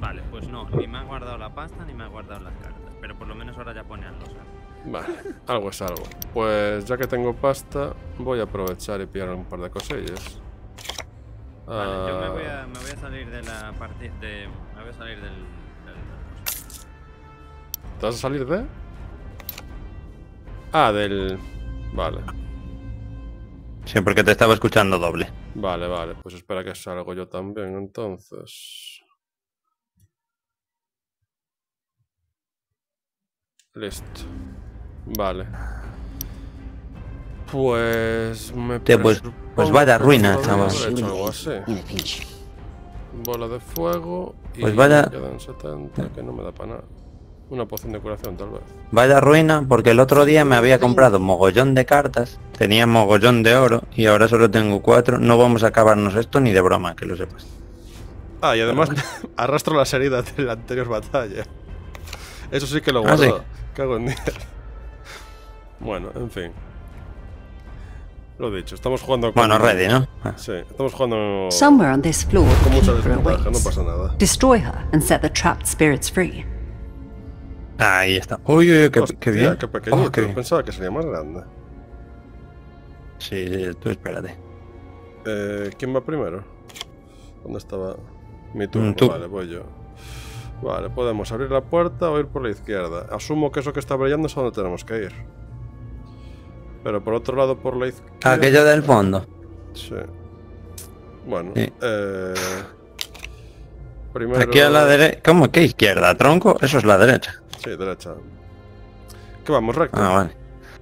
Vale, pues no, ni me ha guardado la pasta ni me ha guardado las cartas. Pero por lo menos ahora ya pone al losa. Vale, algo es algo. Pues ya que tengo pasta, voy a aprovechar y pillar un par de cosillas. Vale, yo me voy a salir de la partida. Me voy a salir del. ¿Te vas a salir de? Ah, del... Vale. Sí, porque te estaba escuchando doble. Vale, vale. Pues espera que salgo yo también, entonces. Listo. Vale. Pues... Tío, pues vaya ruina, chaval. He hecho algo así. Bola de fuego y Pues vaya... me quedan 70, que no me da para nada. Una poción de curación, tal vez. Vaya ruina, porque el otro día me había comprado mogollón de cartas, tenía mogollón de oro y ahora solo tengo 4. No vamos a acabarnos esto ni de broma, que lo sepas. Ah, y además arrastro las heridas de la anterior batalla. Eso sí que lo guardo. ¿Sí? Cago en 10. Bueno, en fin. Lo dicho, estamos jugando con... Bueno, ready, ¿no? Sí, estamos jugando... Somewhere on this floor, con the mucha keeper desventaja, no awaits. pasa nada. Destroy her and set the trapped spirits free. Ahí está. Uy, uy, qué Hostia, bien. qué pequeñito. Qué bien. Pensaba que sería más grande. Sí, sí, tú espérate. ¿Quién va primero? ¿Dónde estaba? Mi turno. Tú. Vale, voy yo. Vale, podemos abrir la puerta o ir por la izquierda. Asumo que eso que está brillando es a donde tenemos que ir. Pero por otro lado, por la izquierda... Aquello del fondo. Sí. Bueno, Sí. Primero... Aquí a la derecha. ¿Cómo? ¿Qué izquierda? ¿Tronco? Eso es la derecha. Sí, derecha. ¿Qué vamos, recto? Ah, vale.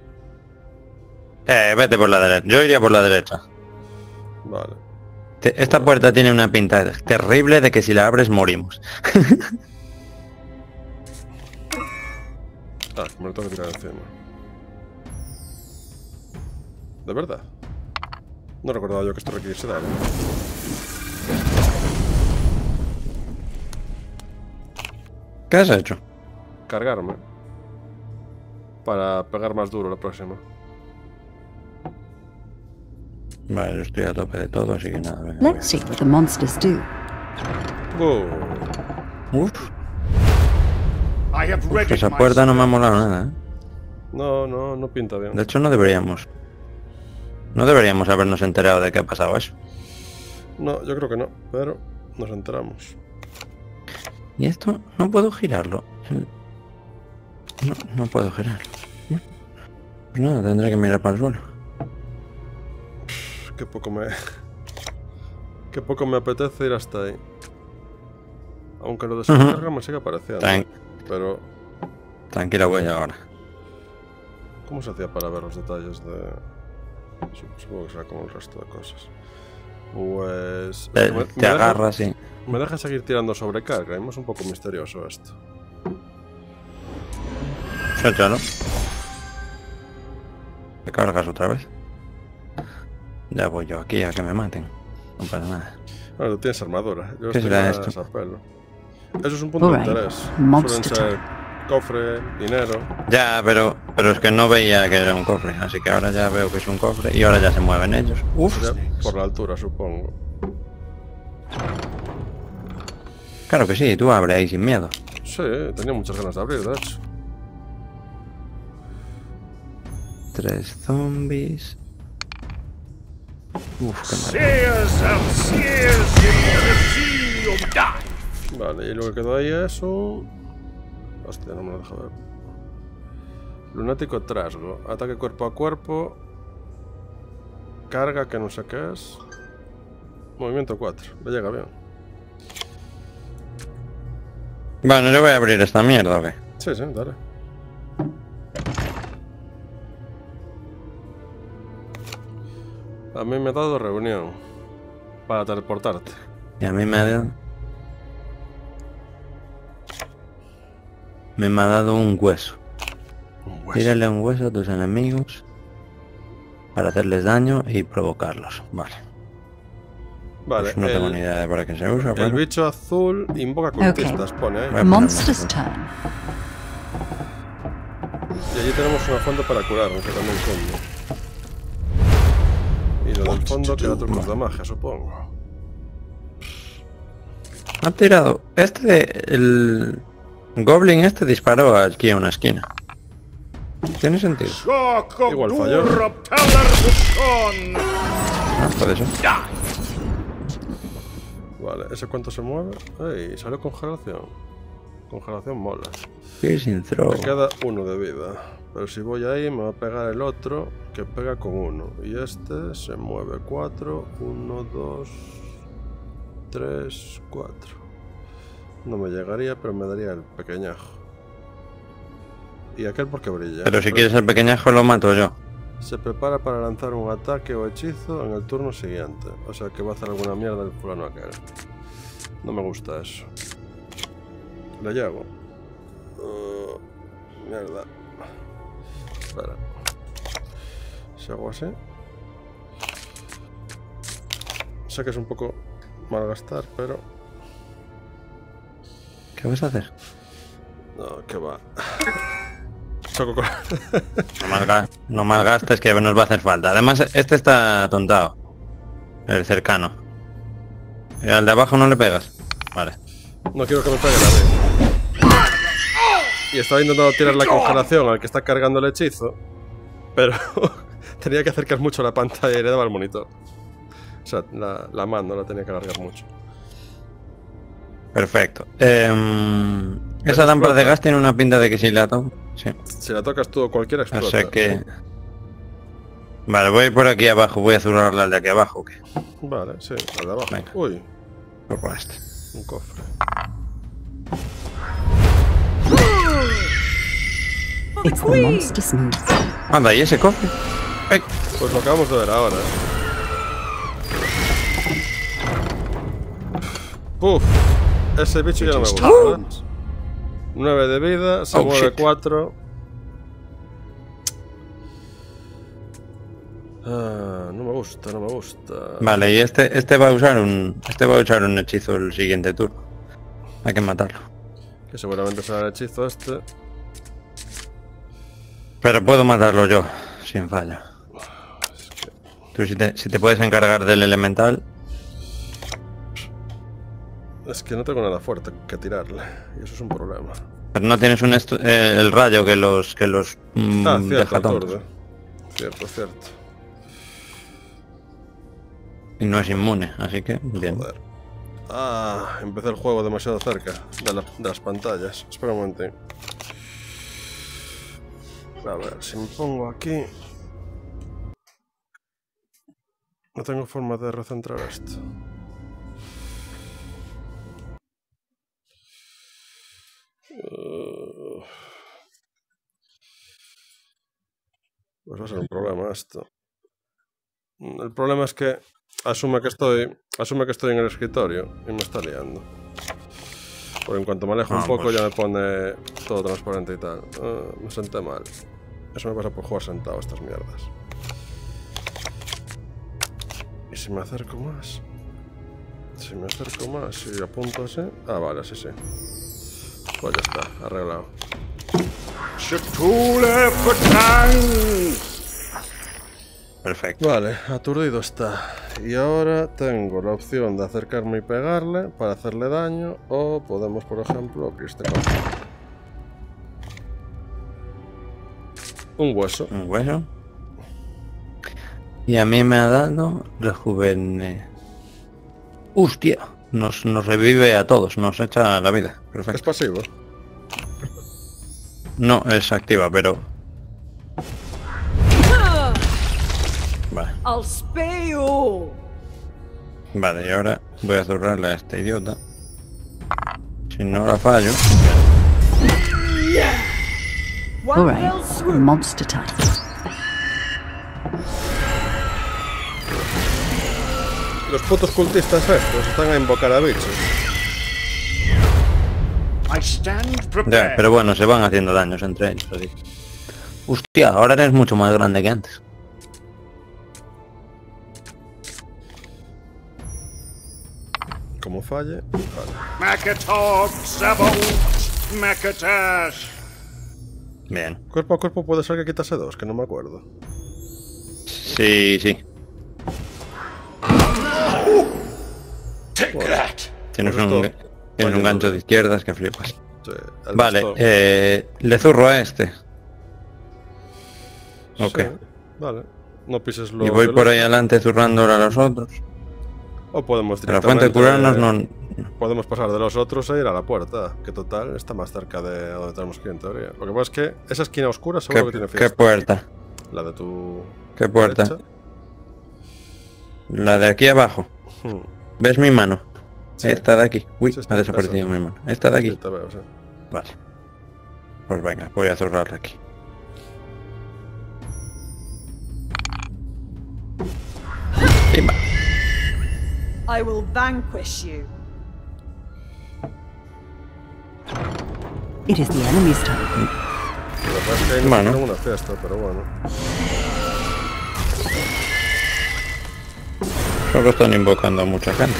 Vete por la derecha. Yo iría por la derecha. Vale. Esta puerta tiene una pinta terrible de que si la abres morimos. Ah, me lo tengo que tirar encima. ¿De verdad? No recordaba yo que esto requiriese daño. ¿Qué has hecho? Cargarme. Para pegar más duro la próxima. Vale, yo estoy a tope de todo, así que nada. Venga, Let's see what the monsters do. Uf, esa puerta no me ha molado nada, ¿eh? No pinta bien. De hecho, no deberíamos. No deberíamos habernos enterado de que ha pasado eso. No, yo creo que no, pero nos enteramos. Y esto no puedo girarlo. No puedo girarlo. Pues nada, tendré que mirar para el suelo. Qué poco me apetece ir hasta ahí. Aunque lo de descarga me sigue apareciendo. Pero... Tranquila, voy ahora. ¿Cómo se hacía para ver los detalles de...? Supongo que será como el resto de cosas. Pues... Te agarras y... Me deja seguir tirando sobrecarga. Es un poco misterioso esto. Suéltalo. ¿Te cargas otra vez? Ya voy yo aquí a que me maten. No pasa nada. Bueno, tú tienes armadura. Yo ¿Qué estoy será más esto? a pelo. Eso es un punto de interés. Suelen Monster ser cofre, dinero. Ya, pero es que no veía que era un cofre, así que ahora ya veo que es un cofre y ahora ya se mueven ellos. Uf. Ya por la altura, supongo. Claro que sí, tú abre ahí sin miedo. Sí, tenía muchas ganas de abrir, de hecho. 3 zombies. Uf, qué mal. Vale, y lo que quedó ahí es un... Hostia, no me lo deja ver. Lunático trasgo. Ataque cuerpo a cuerpo. Carga, que no sé qué es. Movimiento 4. Le llega bien. Bueno, yo voy a abrir esta mierda, ¿o qué? Sí, dale. A mí me ha dado reunión. Para teleportarte. Y a mí me ha dado... Me ha dado un hueso. Un hueso. Tírale un hueso a tus enemigos para hacerles daño y provocarlos. Vale. Vale, Pues no tengo ni idea de para qué se usa, el pero... bicho azul invoca cultistas, pone ahí. Voy a Monster's ponerme turn. Y allí tenemos una fuente para curarnos, que también cunde. Y lo del fondo que otro nos da magia, supongo. Ha tirado. El Goblin este disparó aquí a una esquina. Tiene sentido. Igual falló. Ah, puede ser. Vale, ¿ese cuánto se mueve? ¡Ey! Salió congelación. Congelación mola. Piercing throw. Me queda 1 de vida. Pero si voy ahí me va a pegar el otro que pega con 1. Y este se mueve 4. 1, 2, 3, 4. No me llegaría, pero me daría el pequeñajo. Y aquel porque brilla. Pero si quieres el pequeñajo lo mato yo. Se prepara para lanzar un ataque o hechizo en el turno siguiente. O sea que va a hacer alguna mierda el fulano aquel. No me gusta eso. Le llevo. Mierda. Espera. Si hago así. Sé que es un poco mal gastar, pero... ¿Qué vas a hacer? No, que va. Choco con... No malgastes que nos va a hacer falta. Además, este está tontado. El cercano. ¿Y al de abajo no le pegas? Vale. No quiero que me peguen a mí. Y estaba intentando tirar la congelación al que está cargando el hechizo. Pero tenía que acercar mucho la pantalla y le daba al monitor. O sea, la mano la tenía que alargar mucho. Perfecto. Esa lámpara de gas tiene una pinta de que si la toco. Sí. Si la tocas tú o cualquiera explota. O sea que... Vale, voy por aquí abajo. Voy a zurrarla al de aquí abajo. ¿O qué? Vale, sí, al de abajo. Venga. Uy, Voy por este. un cofre. It's the monster smooth. Anda, ¿y ese cofre? ¡Ay! Pues lo acabamos de ver ahora. Puf, ese bicho ya no me gusta. 9 de vida, se mueve shit. 4. Ah, no me gusta, no me gusta. Vale, y este va a usar un hechizo el siguiente turno. Hay que matarlo. Que seguramente será el hechizo este. Pero puedo matarlo yo, sin falla. Tú si te puedes encargar del elemental. Es que no tengo nada fuerte que tirarle. Y eso es un problema. Pero no tienes el rayo que los Ah, cierto, deja tontos. aturde. Cierto, cierto. Y no es inmune, así que bien. Joder. Ah, empecé el juego demasiado cerca de las pantallas. Espera un momento. A ver, si me pongo aquí... No tengo forma de recentrar esto. Pues va a ser un problema esto. El problema es que asume que estoy en el escritorio y me está liando. Porque en cuanto me alejo un poco pues... ya me pone todo transparente y tal. Me senté mal. Eso me pasa por jugar sentado a estas mierdas. ¿Y si me acerco más? Si me acerco más y apunto así... Ah, vale, sí, sí. Pues ya está, arreglado. Perfecto. Vale, aturdido está. Y ahora tengo la opción de acercarme y pegarle para hacerle daño. O podemos, por ejemplo, abrir este cofre. Un hueso. Un hueso. Y a mí me ha dado rejuvenecer. ¡Hostia! Nos revive a todos, nos echa la vida. Es Perfecto. pasivo. No es activa, pero... Vale. I'll spare you. Vale, y ahora voy a zurrarle a este idiota. Si no la fallo... One All right, fell swoop. monster type. Los putos cultistas estos están a invocar a bichos. I stand Ya, prepared. pero bueno, se van haciendo daños entre ellos. Así. Hostia, ahora eres mucho más grande que antes. Como falle... Vale. Makatog, Sabaoth, Makatash. Bien. Cuerpo a cuerpo puede ser que quitase 2, que no me acuerdo. Sí, sí. Take that. Tienes Pues un... esto Tienes un Vale, gancho de izquierdas que flipas. Sí, el Vale, bastón. le zurro a este. Ok. Sí, vale. No pises los Y voy por ahí violentos. adelante zurrándole a los otros. O podemos De la fuente de curarnos no... Podemos pasar de los otros e ir a la puerta, que total está más cerca de donde tenemos que ir en teoría. Lo que pasa es que esa esquina oscura seguro que tiene ¿Qué fiesta. puerta? La de tu... ¿Qué puerta? derecha. La de aquí abajo. Hmm. ¿Ves mi mano? Sí. Esta de aquí. Uy, Sí, ha desaparecido esa. mi mano. Esta de Sí, aquí. te veo, sí. Vale. Pues venga, voy a zurrarla aquí. Pimba. I will vanquish you. It is the enemy's turn. La verdad es que ahí no Bueno. tengo una fiesta, pero bueno. Solo están invocando a mucha gente.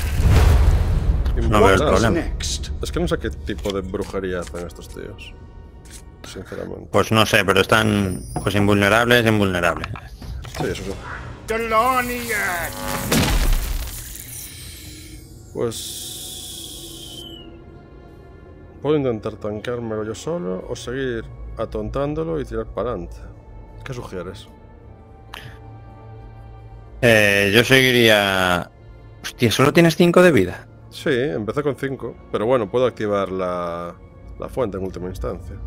No veo el Invocar. problema. Next. Es que no sé qué tipo de brujería hacen estos tíos. Sinceramente. Pues no sé, pero están pues invulnerables. Sí, eso sí. Deloniac. Pues... Puedo intentar tanqueármelo yo solo o seguir atontándolo y tirar para adelante. ¿Qué sugieres? Yo seguiría... Hostia, solo tienes 5 de vida. Sí, empecé con 5, pero bueno, puedo activar la fuente en última instancia.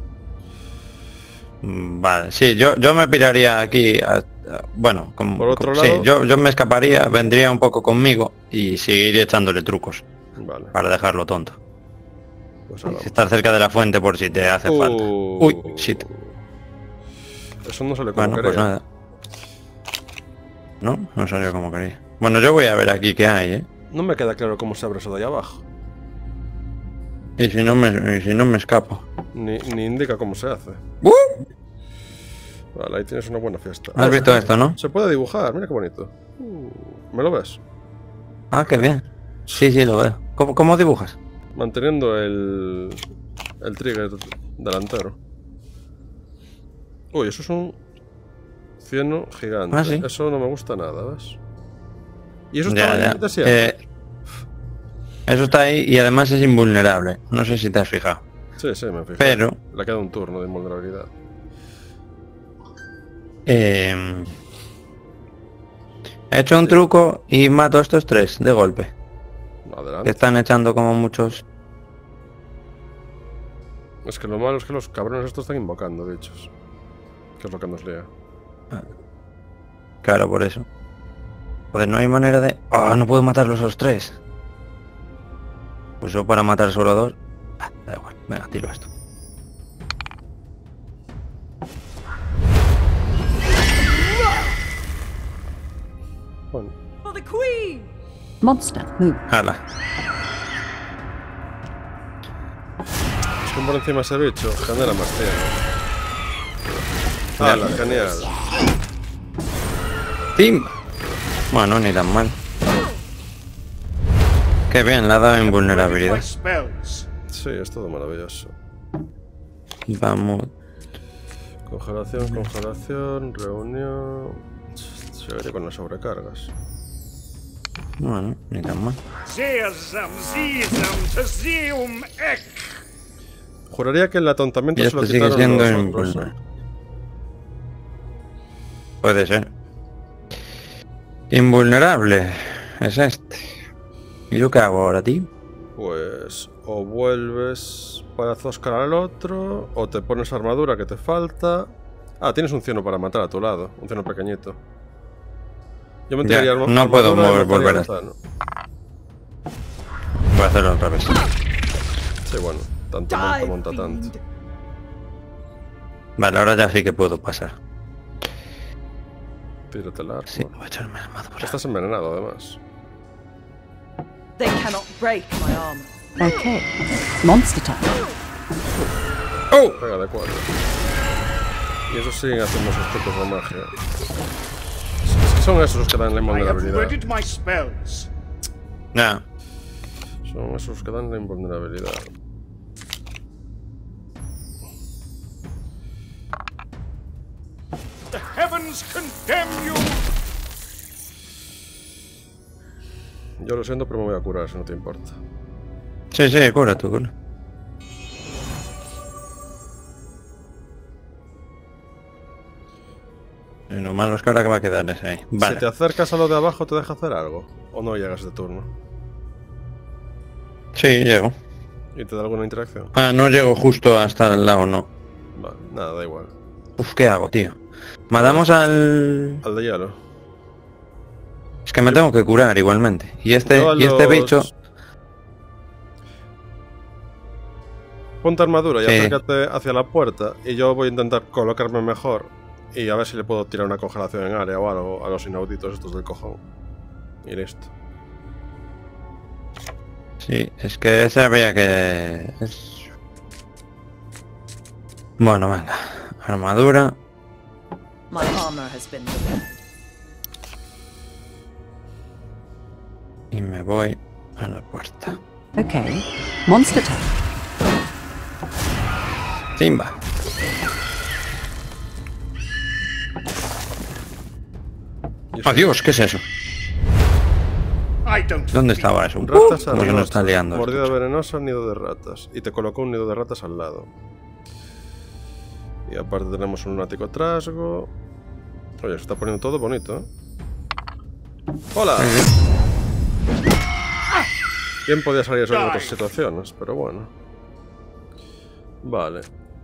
Vale, sí, yo me piraría aquí bueno, Por otro sí, lado- yo me escaparía, vendría un poco conmigo y seguiría echándole trucos Vale, para dejarlo tonto. pues ahora. Estar cerca de la fuente por si te hace falta. Uy, shit. Eso no sale como Bueno, pues quería. nada. No salió como quería. Bueno, yo voy a ver aquí qué hay, ¿eh? No me queda claro cómo se abre eso de ahí abajo. Y si no me escapo. Ni indica cómo se hace. Vale, ahí tienes una buena fiesta. ¿Has visto esto, no? Se puede dibujar, mira qué bonito. ¿Me lo ves? Ah, qué bien. Sí, lo veo. ¿Cómo dibujas? Manteniendo el trigger delantero. Uy, eso es un cieno gigante. Ah, sí. Eso no me gusta nada, ¿ves? Y eso Ya, está ya. de siempre. Eso está ahí y además es invulnerable. No sé si te has fijado. Sí, me fijo. Pero... Le queda un turno de invulnerabilidad. He hecho un truco y mato a estos 3 de golpe. Que Adelante. están echando como muchos... Es que lo malo es que los cabrones estos están invocando, bichos. Que es lo que nos lía. Claro, por eso. Pues no hay manera de... ¡Oh, no puedo matarlos a los 3! Pues yo para matar solo a 2... da igual, venga, tiro esto. Bueno, For the Queen! Monster, move. Hala. es que por encima ese bicho genera más tiempo. ¡Hala, genial! ¡Tim! Bueno, ni tan mal. Qué bien, le ha dado My invulnerabilidad. spells. Sí, es todo maravilloso. Vamos. Congelación, reunión... Seguiré con las sobrecargas. Bueno, ni tan mal. Zeazam, Tzeum, Ek. Juraría que el atontamiento Y se esto lo sigue quitaron siendo los otros, invulnerable. Puede ser. Invulnerable. Es este. ¿Y yo qué hago ahora, tío? Pues o vuelves para zoscar al otro, o te pones armadura que te falta. Ah, tienes un cieno para matar a tu lado, un cieno pequeñito. Yo me Ya, tiraría no puedo armadura y volver mataría a- al Zano. Voy a hacerlo otra vez. Sí, bueno, tanto monta, Die, monta tanto. fiend. Vale, ahora ya sí que puedo pasar. Tírate el arma. Sí, voy a echarme la armadura. Estás envenenado, además. They cannot break my armor. Okay. Monster time. Pega de 4. Y esos siguen haciendo sus trucos de magia. Es que son esos los que dan la I have invulnerabilidad. readied my spells. Ya. Son esos los que dan la invulnerabilidad. The heavens condemn you. Yo lo siento, pero me voy a curar si no te importa. Sí, sí, cura tú, cura. Y lo malo es que ahora que va a quedar ese ahí. Vale. Si te acercas a lo de abajo, ¿te deja hacer algo? ¿O no llegas de turno? Sí, llego. ¿Y te da alguna interacción? Ah, no llego justo hasta el lado, no. Vale, nada, da igual. Uf, ¿qué hago, tío? Mandamos al... Al de hielo. Es que me tengo que curar igualmente. Y este Yo bicho... Ponte armadura y Sí. acércate hacia la puerta. Y yo voy a intentar colocarme mejor. Y a ver si le puedo tirar una congelación en área o algo a los inauditos estos del cojón. Y listo. Sí, es que ese habría que... Bueno, venga. Armadura. My armor has been repaired. Y me voy a la puerta. Okay. Monster turn. Simba. Y eso- Adiós, ¿qué es eso? I don't ¿Dónde estaba eso? Ratas Como que nos arrosas, está liando. mordida esto. venenosa, nido de ratas. Y te colocó un nido de ratas al lado. Y aparte tenemos un lunático trasgo. Oye, se está poniendo todo bonito, ¿eh? ¡Hola! Bien podía salir eso en otras situaciones, pero bueno. Vale.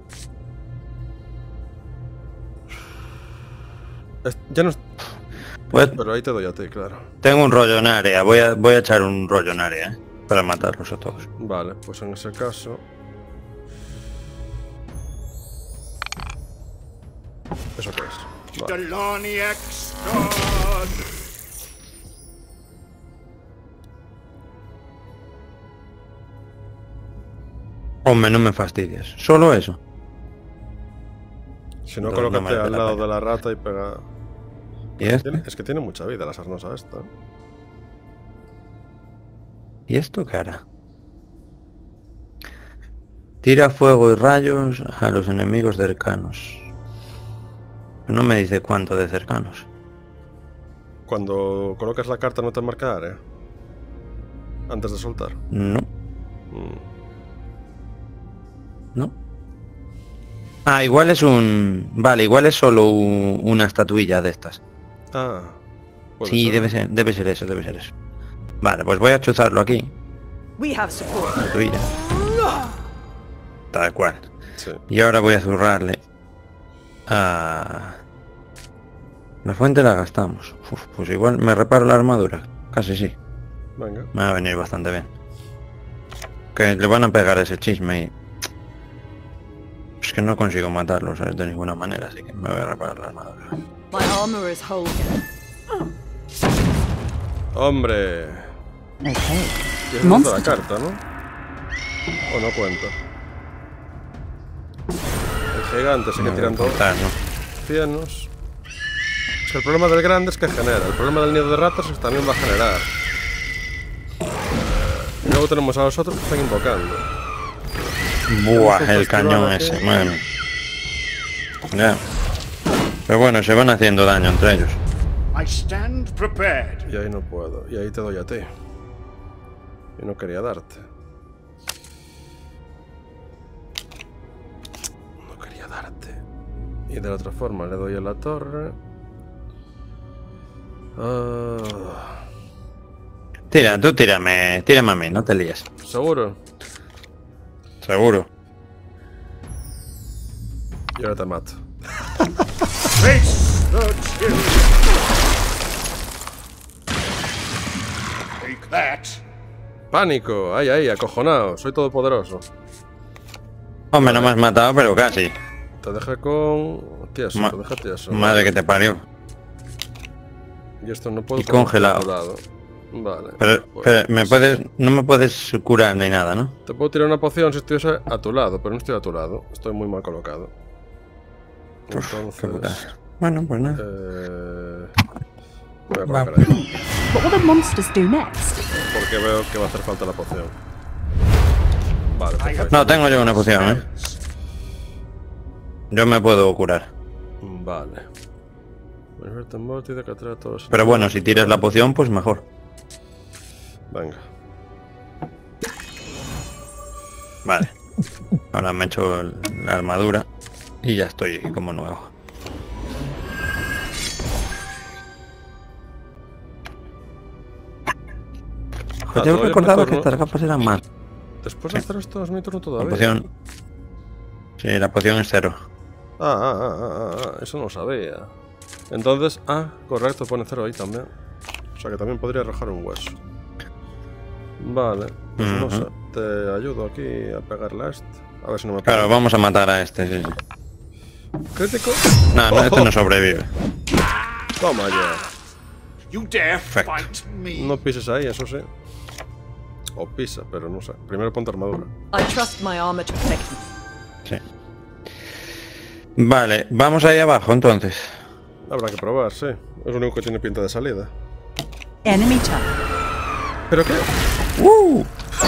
Ya no... Pues, Pero ahí te doy a ti, claro. tengo un rollo en área. Voy a echar un rollo en área, ¿eh? Para matarlos a todos. Vale, pues en ese caso... ¿Eso qué es? Vale. Deloniac Stod. Hombre, no me fastidies. Solo eso. Si no, No, no colócate merece al la lado pena. de la rata y pega... ¿Y este? Es que tiene mucha vida la sarnosa esta. ¿Y esto qué hará? Tira fuego y rayos a los enemigos cercanos. No me dice cuánto de cercanos. Cuando colocas la carta no te marca área. Antes de soltar. No, Mm. no. Ah, igual es un... Vale, igual es solo una estatuilla de estas. Ah. puede Sí, ser. debe ser eso, debe ser eso. Vale, pues voy a chuzarlo aquí. We have support. Estatuilla. Tal cual. Sí. Y ahora voy a zurrarle a... La fuente la gastamos. Uf, pues igual me reparo la armadura. Casi sí. Venga. Me va a venir bastante bien. Que le van a pegar ese chisme y... Es que no consigo matarlo, ¿sabes? De ninguna manera, así que me voy a reparar la armadura. My armor is whole again. ¡Hombre! Okay. Y es la Monster. carta, ¿no? ¿O no cuenta? El gigante sí que No tiran voy a todos contar, ¿no? cienos. Es que el problema del grande es que genera. El problema del nido de ratas es que también va a generar. Y luego tenemos a los otros que están invocando. Buah, un el festival cañón aquí. ese, man. Ya. Pero bueno, se van haciendo daño entre ellos. I stand prepared. Y ahí no puedo. Y ahí te doy a ti. Y no quería darte. No quería darte. Y de la otra forma le doy a la torre. Ah, Tira, tú tírame a mí, no te líes. ¿seguro? Seguro. Y ahora te mato. Face the chill. Take that. ¡Pánico! ¡Ay, ay! ¡Acojonado! Soy todopoderoso. Hombre, no me has matado, pero casi. Te dejé con... Tieso, Ma- te dejé tieso. Madre que te parió. Y esto no puedo... Y poner congelado. a tu lado. Vale. Pero, pues, no me puedes curar ni nada, ¿no? Te puedo tirar una poción si estuviese a tu lado, pero no estoy a tu lado. Estoy muy mal colocado. Uf, qué Entonces... putada. Bueno, pues nada. Me voy a Va. colocar ahí, What will the monsters do next? porque veo que va a hacer falta la poción. Vale, perfecto. No, tengo yo una poción, ¿eh? Yo me puedo curar. Vale. Pero bueno, si tiras la poción, pues mejor. Venga. Vale. Ahora me he hecho la armadura y ya estoy como nuevo. Yo todavía recordaba mi que turno. estas gafas eran más. Después de hacer esto es mi turno La todavía. poción... Sí, la poción es 0. Eso no lo sabía. Entonces, correcto, pone 0 ahí también. O sea que también podría arrojar un hueso. Vale, pues no sé. Te ayudo aquí a pegarle a este. A ver si no me pega. Claro, vamos a matar a este, sí. Crítico. No, este no sobrevive. Toma ya. You dare Perfect. fight me? No pises ahí, eso sí. O pisa, pero no sé. Primero ponte armadura. I trust my armor to protect me. Sí. Vale, vamos ahí abajo entonces. Habrá que probar, sí. Es lo único que tiene pinta de salida. Enemy turret. ¿Pero qué? ¡Uh!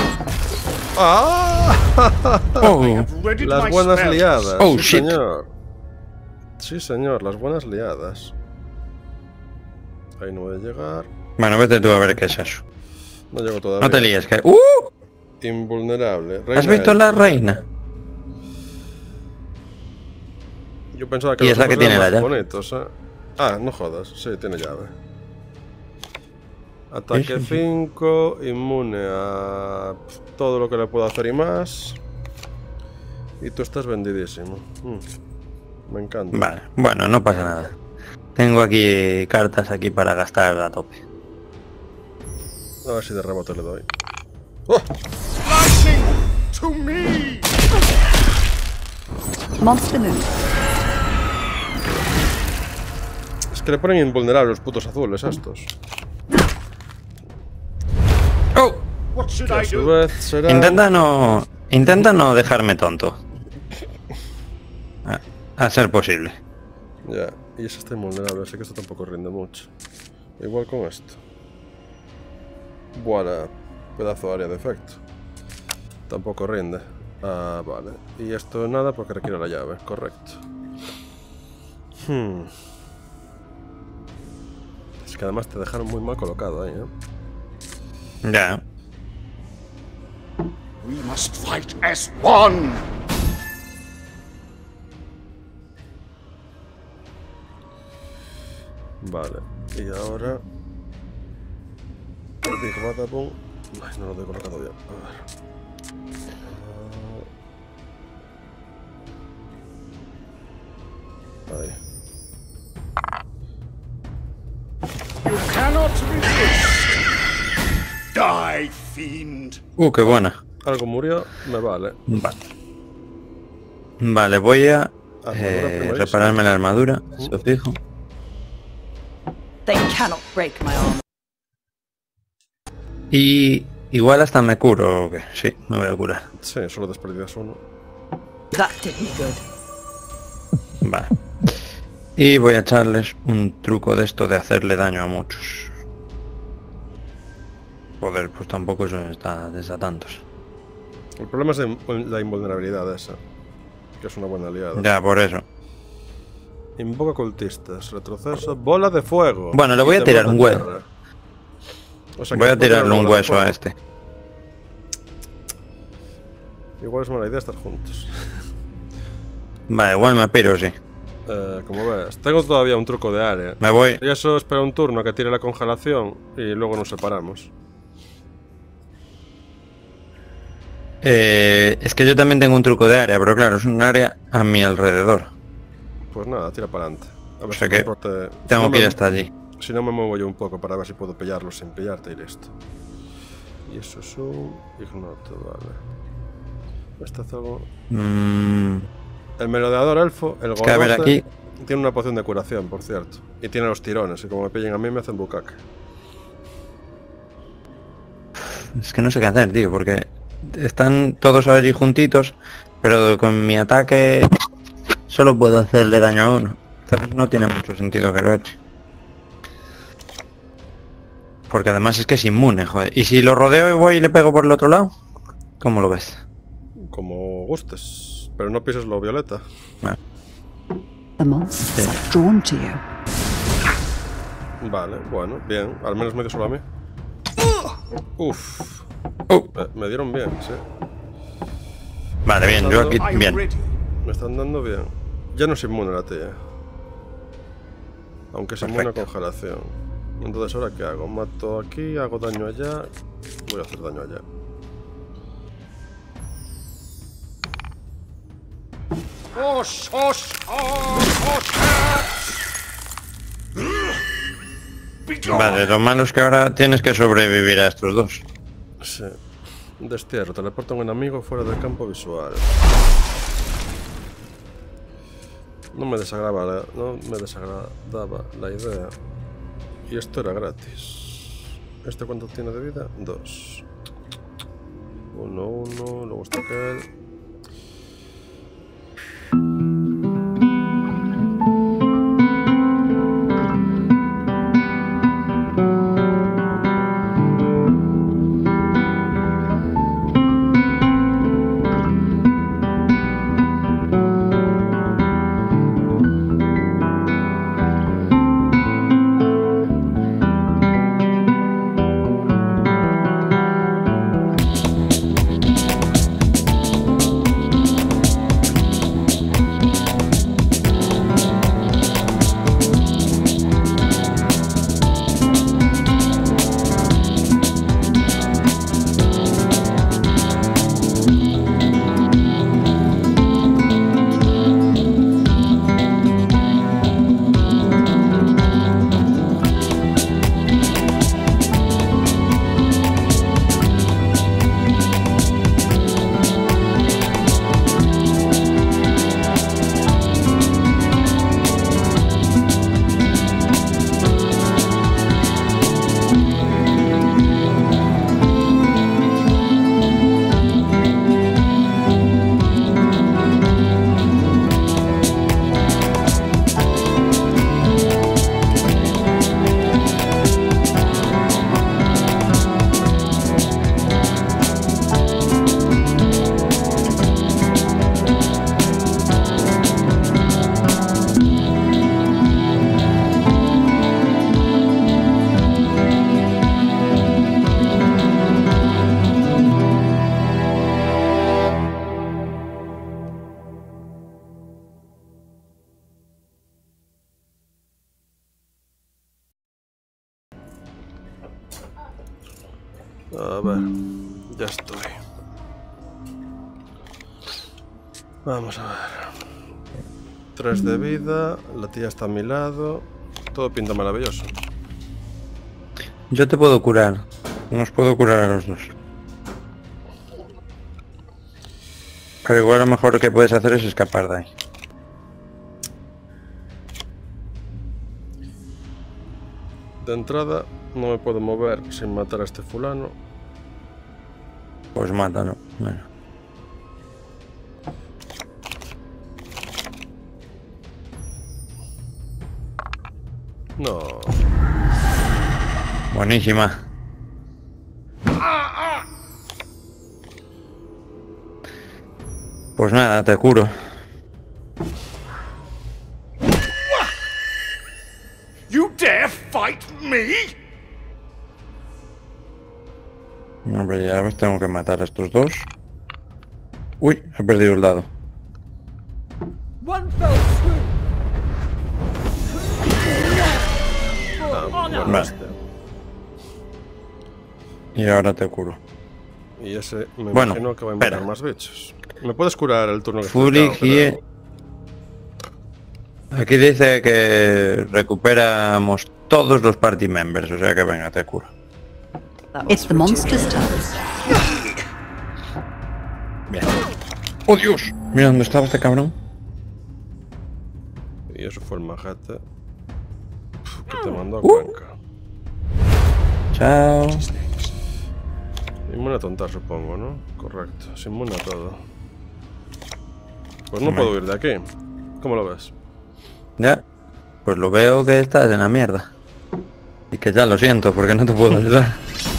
¡Ah! Oh, I've readied Las my buenas spells. liadas. Oh, sí, shit. señor. Sí, señor, las buenas liadas. Ahí no voy a llegar. bueno, vete tú a ver qué es eso. No llego todavía. No te líes, que... Invulnerable. ¿Has Reina visto Elfa. la reina? Yo pensaba que Y los es la que otros eran tiene la más llave. bonitos, no jodas. Sí, tiene llave. Ataque Sí, sí, sí. 5, inmune a todo lo que le puedo hacer y más. Y tú estás vendidísimo. Me encanta. Vale, bueno, no pasa nada. Tengo aquí cartas aquí para gastar a tope. A ver si de rebote le doy. ¡Oh! Lightning to me! Monster move. Es que le ponen invulnerables los putos azules estos. ¡Oh! What should Que I a su do? vez será... Intenta no dejarme tonto. A ser posible. Ya, y ese está invulnerable, así que esto tampoco rinde mucho. Igual con esto. Voilà, pedazo de área de efecto. Tampoco rinde. Vale. Y esto nada porque requiere la llave, correcto. Es que además te dejaron muy mal colocado ahí, Ya. We must fight as one! Vale, y ahora... Big Badaboo. Ay, no lo tengo colocado bien. A ver. Ahí. You cannot resist! Die, fiend! Qué buena. Algo murió, me vale. Vale. Vale, voy a Armadura primerísima. repararme la armadura, si os fijo. They cannot break my armor. Y igual hasta me curo, ¿o qué? Sí, me voy a curar. Sí, solo desperdicias uno. That did me good. Vale. Y voy a echarles un truco de esto de hacerle daño a muchos. Joder, pues tampoco eso está desde tantos. El problema es la invulnerabilidad esa. Que es una buena aliada. Ya, por eso. Invoca cultistas, retroceso, bola de fuego. Bueno, le voy Y a te tirar manda un huevo. tierra. O sea que Voy a puedo tirarle tirar un bola de hueso a fuego. este. Igual es mala idea estar juntos. Vale, igual me piro, sí. Como ves, tengo todavía un truco de área. Me voy. Y eso espera un turno que tire la congelación y luego nos separamos. Es que yo también tengo un truco de área, pero claro, es un área a mi alrededor. Pues nada, tira para adelante. A ver O sea si me que importa- tengo si no que ir me- hasta allí. Si no me muevo yo un poco para ver si puedo pillarlo sin pillarte y listo. Y eso es un ignoto, vale. Este hace algo... El merodeador elfo, el que a ver gordote, aquí. tiene una poción de curación, por cierto. Y tiene los tirones, y como me pillen a mí me hacen bucaque. Es que no sé qué hacer, tío, porque están todos allí juntitos, pero con mi ataque solo puedo hacerle daño a uno. Entonces no tiene mucho sentido que lo eche. Porque además es que es inmune, joder. ¿Y si lo rodeo y voy y le pego por el otro lado? ¿Cómo lo ves? Como gustes. Pero no pises lo violeta. Vale. The monsters are drawn to you. Vale, bueno, bien. Al menos me dio solo a mí. Uf. Me dieron bien, sí. Vale, bien, yo aquí... I'm Bien. ready. Me están dando bien. Ya no es inmune la tía. Aunque es inmune a Perfecto. congelación. Entonces, ¿ahora qué hago? Mato aquí, hago daño allá. Voy a hacer daño allá. Os, os, os, Vale, lo malo es que ahora tienes que sobrevivir a estos dos. Sí. Destierro, teleporta a un enemigo fuera del campo visual. No me desagradaba la idea. Y esto era gratis. ¿Este cuánto tiene de vida? 2. 1, luego está aquel. A ver, ya estoy. Vamos a ver. 3 de vida, la tía está a mi lado. Todo pinta maravilloso. Yo te puedo curar. Nos puedo curar a los dos. Pero igual lo mejor que puedes hacer es escapar de ahí. De entrada, no me puedo mover sin matar a este fulano. Pues mátalo. Bueno. No. Buenísima. Pues nada, te curo. You dare fight me? Hombre, ya ves, tengo que matar a estos dos. Uy, he perdido el dado. One fell swoop. Vale. Y ahora te curo. Y ese me Bueno, imagino que va a invocar espera. más bichos. ¿Me puedes curar el turno que Fully estoy here. Aquí dice que recuperamos todos los party members, o sea que venga, te curo. It's the monster's turn. Bien. ¡Oh, Dios! Mira dónde estaba este cabrón. Y eso fue el majete que te mandó a Cuenca. Chao. Inmune a tontar, supongo, ¿no? Correcto, es inmune a todo. Pues no Hombre. puedo huir de aquí. ¿Cómo lo ves? Ya. Pues lo veo que estás en la mierda. Y que ya lo siento, porque no te puedo ayudar.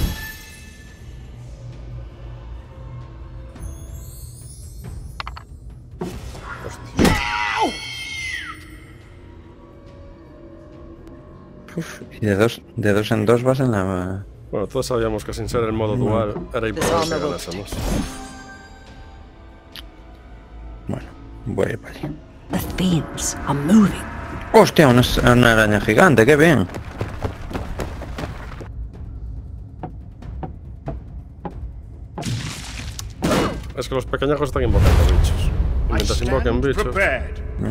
Uf, y de dos en dos vas en la... Bueno, todos sabíamos que sin ser el modo dual era imposible que ganásemos. Bueno, voy a ir para allí. The fiends are moving. ¡Hostia! Una araña gigante, qué bien. Es que los pequeñajos están invocando bichos. Y I mientras invoquen stand bichos, prepared.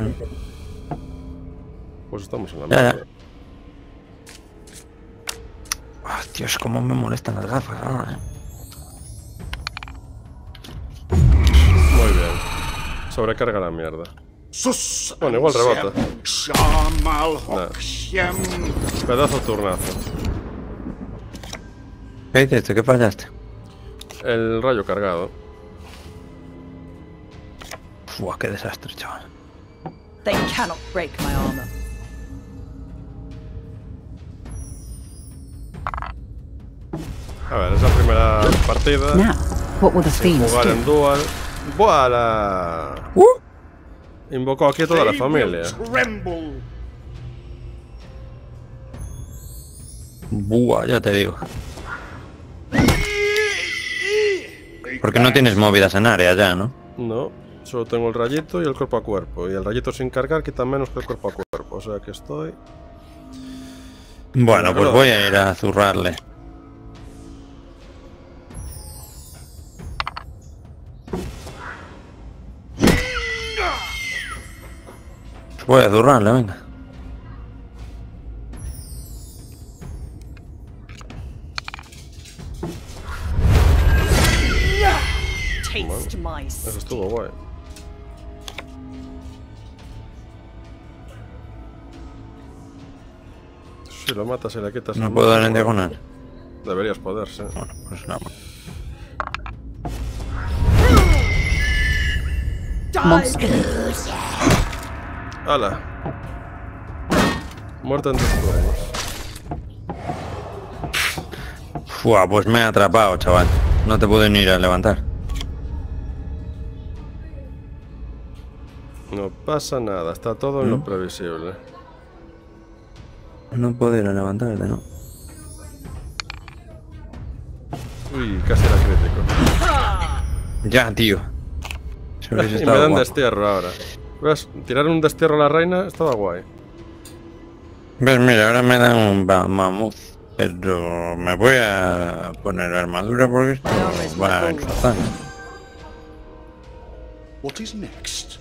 pues estamos en la Ya, ya. mierda. Ah, Dios, cómo me molestan las gafas ahora, Muy bien. Sobrecarga la mierda. Sus. Bueno, igual rebota. Shamal No. Hokshem. Pedazo turnazo. ¿Qué hiciste? ¿Qué fallaste? El rayo cargado. Buah, qué desastre, chaval. They cannot break my armor. A ver, es la primera partida. Now, what will the fiends Jugar do? en dual. ¡Voilà! Invocó aquí a toda la They familia. will tremble. Buah, ya te digo. Porque no tienes movidas en área ya, ¿no? No, solo tengo el rayito y el cuerpo a cuerpo. Y el rayito sin cargar quita menos que el cuerpo a cuerpo. O sea que estoy... Bueno, pues voy a ir a zurrarle. Voy a zurrarle, venga. Taste my Eso sting. estuvo guay. Si lo matas y le quitas... No el puedo dar en monstruo, diagonal. Deberías poder, sí. Bueno, pues nada. Monster. ¡Hala! Muerto en 2 turnos. Fua, pues me he atrapado, chaval. No te puedo ni ir a levantar. No pasa nada, está todo en lo previsible. No puedo ir a levantarte, ¿no? Uy, casi era crítico. Ya, tío. Si hubiese Y me estado dan guapo. destierro ahora. ¿Ves? Tirar un destierro a la reina estaba guay. Ves, mira, ahora me dan un mamut. Pero me voy a poner armadura porque esto va a explotar. What is next?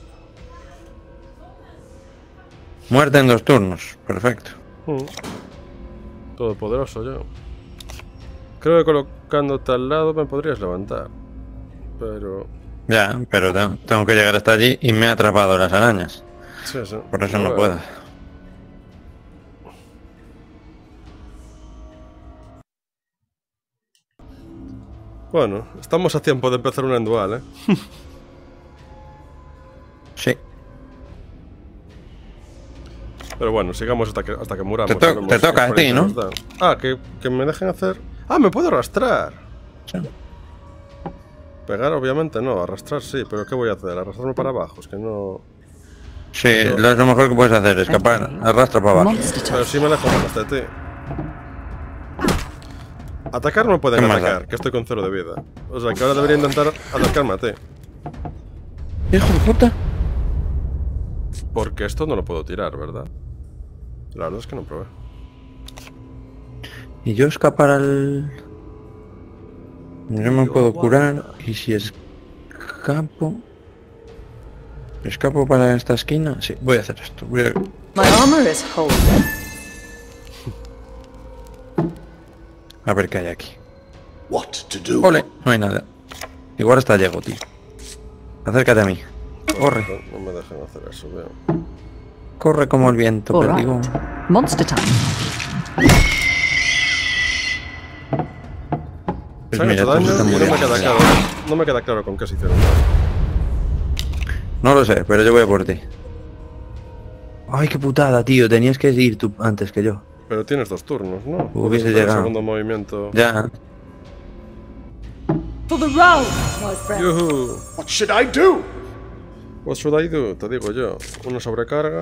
Muerte en 2 turnos. Perfecto. Todopoderoso yo. Creo que colocándote al lado me podrías levantar. Pero... Ya, pero tengo que llegar hasta allí y me he atrapado las arañas. Sí, sí. Por eso no Bueno. puedo. Bueno, estamos a tiempo de empezar una en dual, ¿eh? Sí. Pero bueno, sigamos hasta que muramos. Te Sabemos toca qué a ti, experiencia ¿no? nos dan. Ah, que me dejen hacer... Ah, me puedo arrastrar. Sí. Pegar obviamente no, arrastrar sí, pero ¿qué voy a hacer? Arrastrarme para abajo, es que no... Sí, lo mejor que puedes hacer, escapar. Arrastra para abajo. Monster Pero type. sí me dejo más de ti. Atacar no pueden ¿Qué más atacar, da? que estoy con 0 de vida. O sea que ahora debería intentar atacarme a ti. Hijo de puta. Porque esto no lo puedo tirar, ¿verdad? La verdad es que no probé. Y yo escapar al... Yo me puedo curar y si escapo... ¿Escapo para esta esquina? Sí, voy a hacer esto. Voy a... My armor is whole. a ver qué hay aquí. What to do? ¡Ole! No hay nada. Igual hasta llego, tío. Acércate a mí. Corre. No me dejan hacer eso, veo. Corre como el viento, All perdigo. right. Monster time. Pues Se han mira, hecho todos daño están y no me muriendo. queda claro. No me queda claro con qué se hicieron daño. No lo sé, pero yo voy a por ti. Ay, qué putada, tío. Tenías que ir tú antes que yo. Pero tienes 2 turnos, ¿no? Hubiese Puedes hacer el llegado. segundo movimiento. Ya. For the round, my friend. Yuhu. What should I do? What should I do? Te digo yo. Una sobrecarga.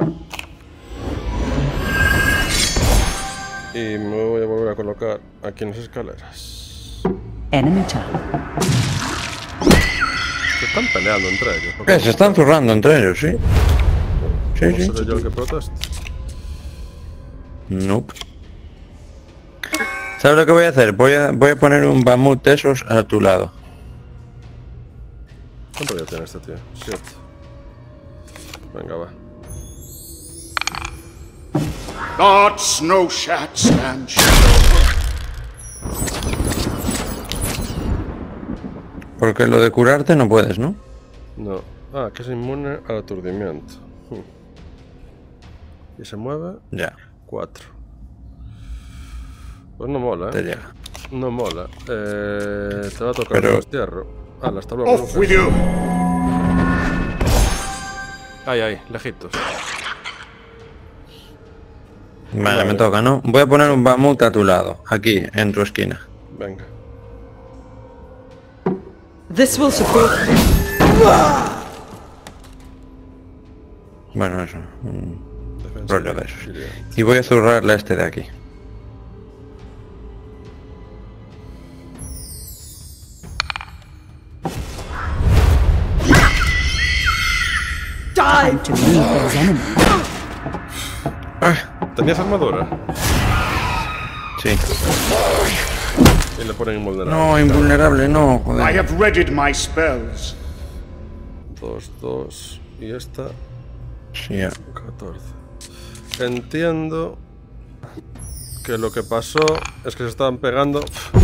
Y me voy a volver a colocar aquí en las escaleras. Enemy turn. Se están peleando entre ellos. ¿Por qué? Se están zurrando entre ellos, sí. Sí, ¿No sí. seré yo el que proteste? Nope. ¿Sabes lo que voy a hacer? Voy a poner un Bamut de esos a tu lado. ¿Cuánto ya tiene este tío? 7. Venga, va. God's no shat stand shadow. Porque lo de curarte no puedes, ¿no? No. Ah, que es inmune al aturdimiento. Y se mueve Ya, 4. Pues no mola, te llega. No mola. Te va a tocar Pero- el destierro. Ah, hasta luego. Off with you. Ahí, lejitos. Vale, me toca, ¿no? Voy a poner un Bamut a tu lado, aquí, en tu esquina. Venga. This will support me. Bueno, eso. Un Defensa rollo de esos. hiriente. Y voy a zurrarle a este de aquí. Die! To meet those enemies. ¿Tenías armadura? Sí. Y le ponen invulnerable. No, invulnerable, no, I joder. have readied my spells. 2, 2. Y esta, Sí, ya. 14. Entiendo que lo que pasó es que se estaban pegando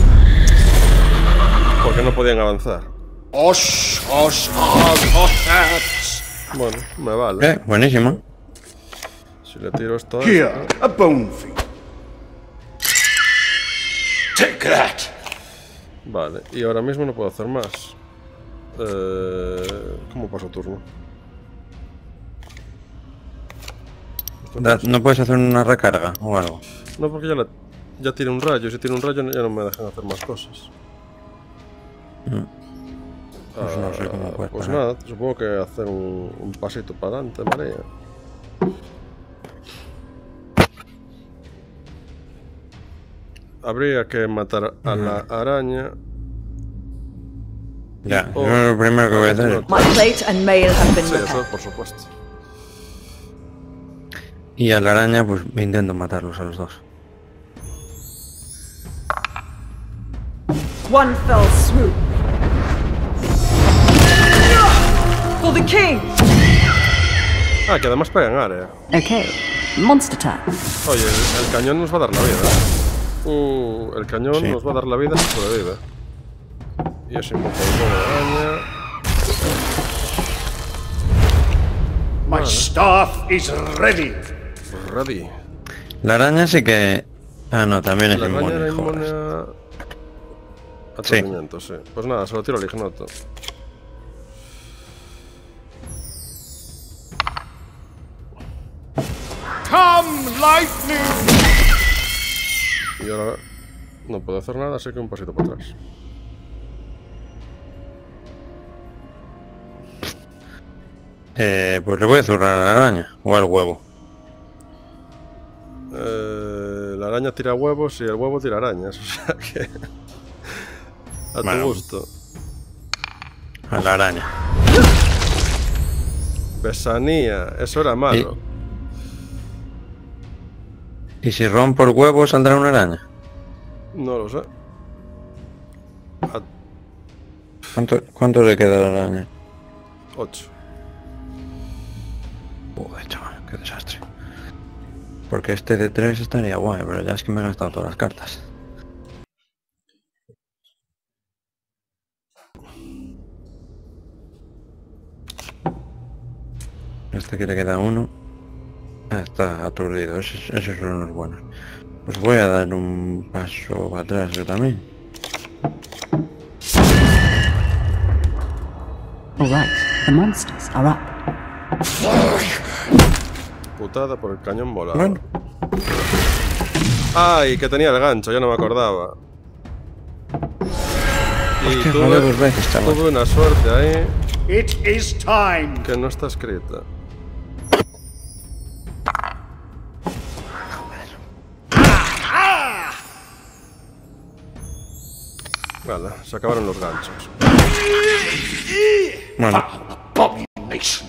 porque no podían avanzar. Osh, osh, osh, Bueno, me vale. Buenísimo. Si le tiro esto a Here, esto, a bone feed. Take that. vale. Y ahora mismo no puedo hacer más. ¿Cómo paso turno? ¿No puedes hacer una recarga o algo? No, porque ya tiene un rayo. Si tiene un rayo ya no me dejan hacer más cosas. Pues no sé cómo puedes Pues parar. nada, supongo que hacer un pasito para adelante, María. Habría que matar a la araña. Ya, Oh. yo lo primero que voy a hacer es... My plate and mail have been Sí, eso repaired. por supuesto. Y a la araña, pues intento matarlos a los dos. One fell swoop. For the king! Ah, que además pegan área. Okay, monster time. Oye, el cañón nos va a dar la vida. El cañón Sí. nos va a dar la vida si sobrevive. Y eso invoca un huevo de araña. My staff is ready. Ready. La araña sí que... Ah, no, también es La araña era inmune, inmune joder. a aturdimiento, sí. Pues nada, se lo tiro al ignoto. Come, lightning. Y ahora no puedo hacer nada, así que un pasito para atrás. Pues le voy a zurrar a la araña, o al huevo. La araña tira huevos y el huevo tira arañas, o sea que... A Bueno. tu gusto. A la araña. Besanía, eso era malo. ¿Y si rompo el huevo saldrá una araña? No lo sé. ¿Cuánto le queda a la araña? 8. Joder, chaval, qué desastre. Porque este de 3 estaría guay, pero ya es que me he gastado todas las cartas. Este que le queda 1. Ah, está aturdido, esos son los buenos. Pues voy a dar un paso para atrás yo también. All right, the monsters are up. Putada por el cañón volado. Bueno, ¡Ay! Que tenía el gancho, ya no me acordaba. Y hostia, fallé 2 veces, chaval. tuve una suerte ahí It is time. que no está escrita. Vale, se acabaron los ganchos. Bueno, Abomination.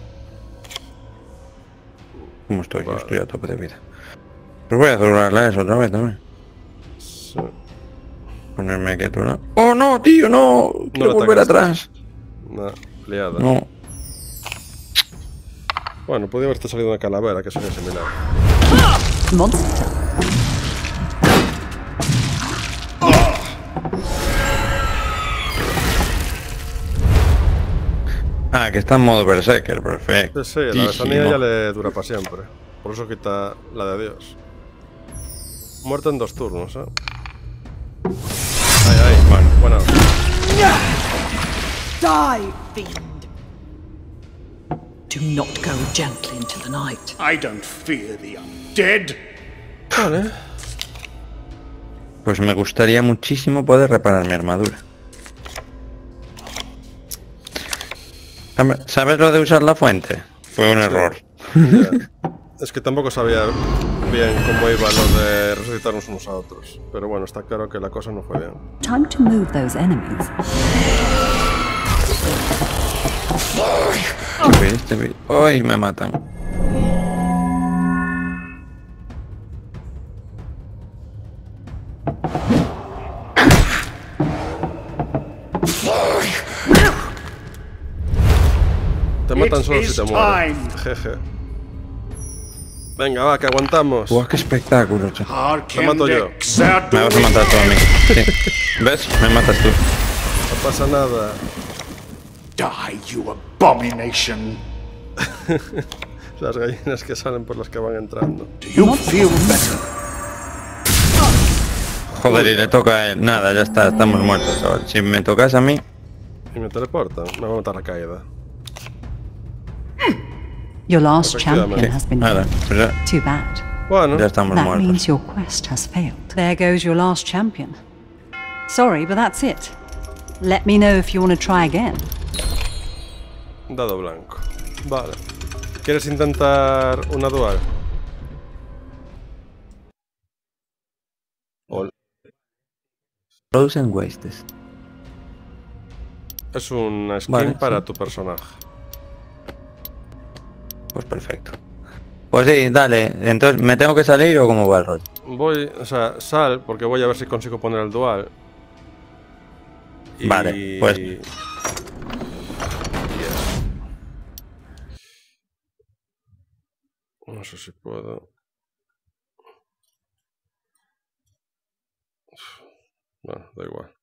¿cómo estoy? Yo estoy a tope de vida. Pues voy a durarla eso otra vez también. Sí. Ponerme quieto, ¿no? ¡Oh, no, tío, no! Quiero lo volver atacaste. atrás. Una liada. No. Bueno, podría haberte salido una calavera, que sería similar. Monster. Ah, que está en modo berserker, perfecto. Sí, la besanía ya le dura para siempre. Por eso quita la de adiós. Muerto en 2 turnos, ¿eh? Ahí, bueno. Die, fiend! Do not go gently into the night. I don't fear the undead. Vale. Pues me gustaría muchísimo poder reparar mi armadura. ¿Sabes lo de usar la fuente? Fue un error. Es que tampoco sabía bien cómo iba lo de resucitarnos unos a otros. Pero bueno, está claro que la cosa no fue bien. Time to move those enemies. ¡Ay, me matan! Te matan It solo si is te mueres. time. Jeje. Venga, va, que aguantamos. ¡Buah, qué espectáculo, chaval! Te mato yo. Me vas a matar tú a mí. Sí. ¿Ves? Me matas tú. No pasa nada. Die, you abomination. Las gallinas que salen por las que van entrando. Do you feel better? Joder, y le toca a él. Nada, ya está, estamos muertos, chaval. Si me tocas a mí... Y me teleportan. Me va a matar la caída. Your last Efectivamente. champion has been Nada, killed. pues ya, Too bad. Bueno, ya estamos That muertos. means your quest has failed. There goes your last champion. Sorry, but that's it. Let me know if you want to try again. dado blanco. Vale. ¿Quieres intentar una dual? Frozen Wastes. Es una skin Vale, para sí. tu personaje. Pues perfecto. Pues sí, dale. Entonces, ¿me tengo que salir o cómo va el rollo? Voy, o sea, sal, porque voy a ver si consigo poner el dual. Y... Vale, pues- y eso. No sé si puedo. Bueno, da igual.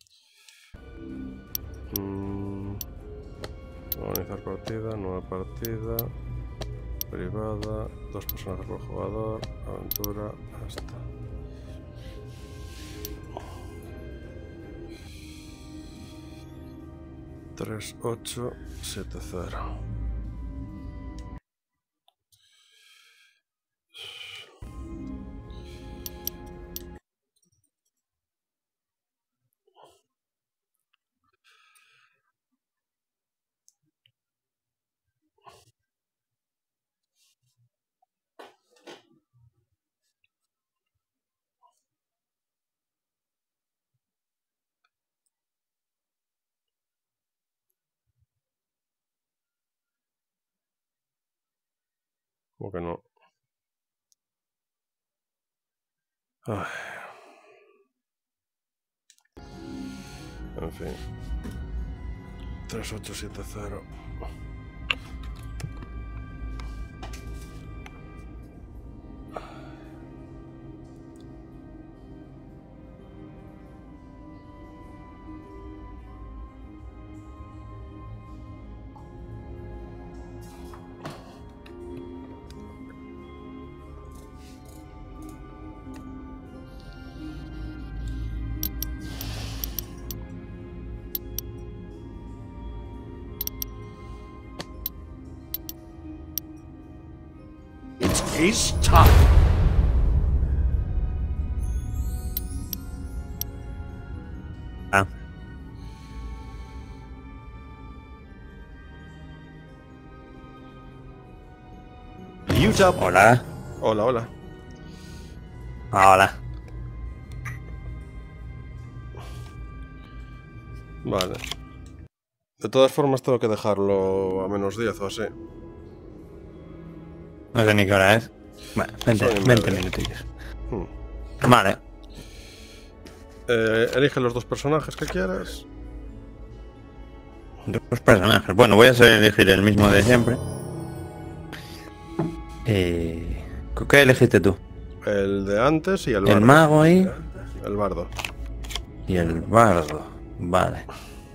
Organizar partida, nueva partida. Privada, 2 personajes por jugador, aventura, hasta. Tres, 8, 7, 0. ¿Cómo que no? Ay. En fin. 3, 8, 7, 0. It is time. Ah. Hola. Hola, hola. Hola. Vale. De todas formas tengo que dejarlo a menos 10 o así. No sé ni qué hora es. Bueno, 20 minutillos. Vale. Elige los dos personajes que quieras. Dos personajes. Bueno, voy a elegir el mismo de siempre. ¿Qué elegiste tú? El de antes y el bardo. El mago y... El bardo. Y el bardo. Vale.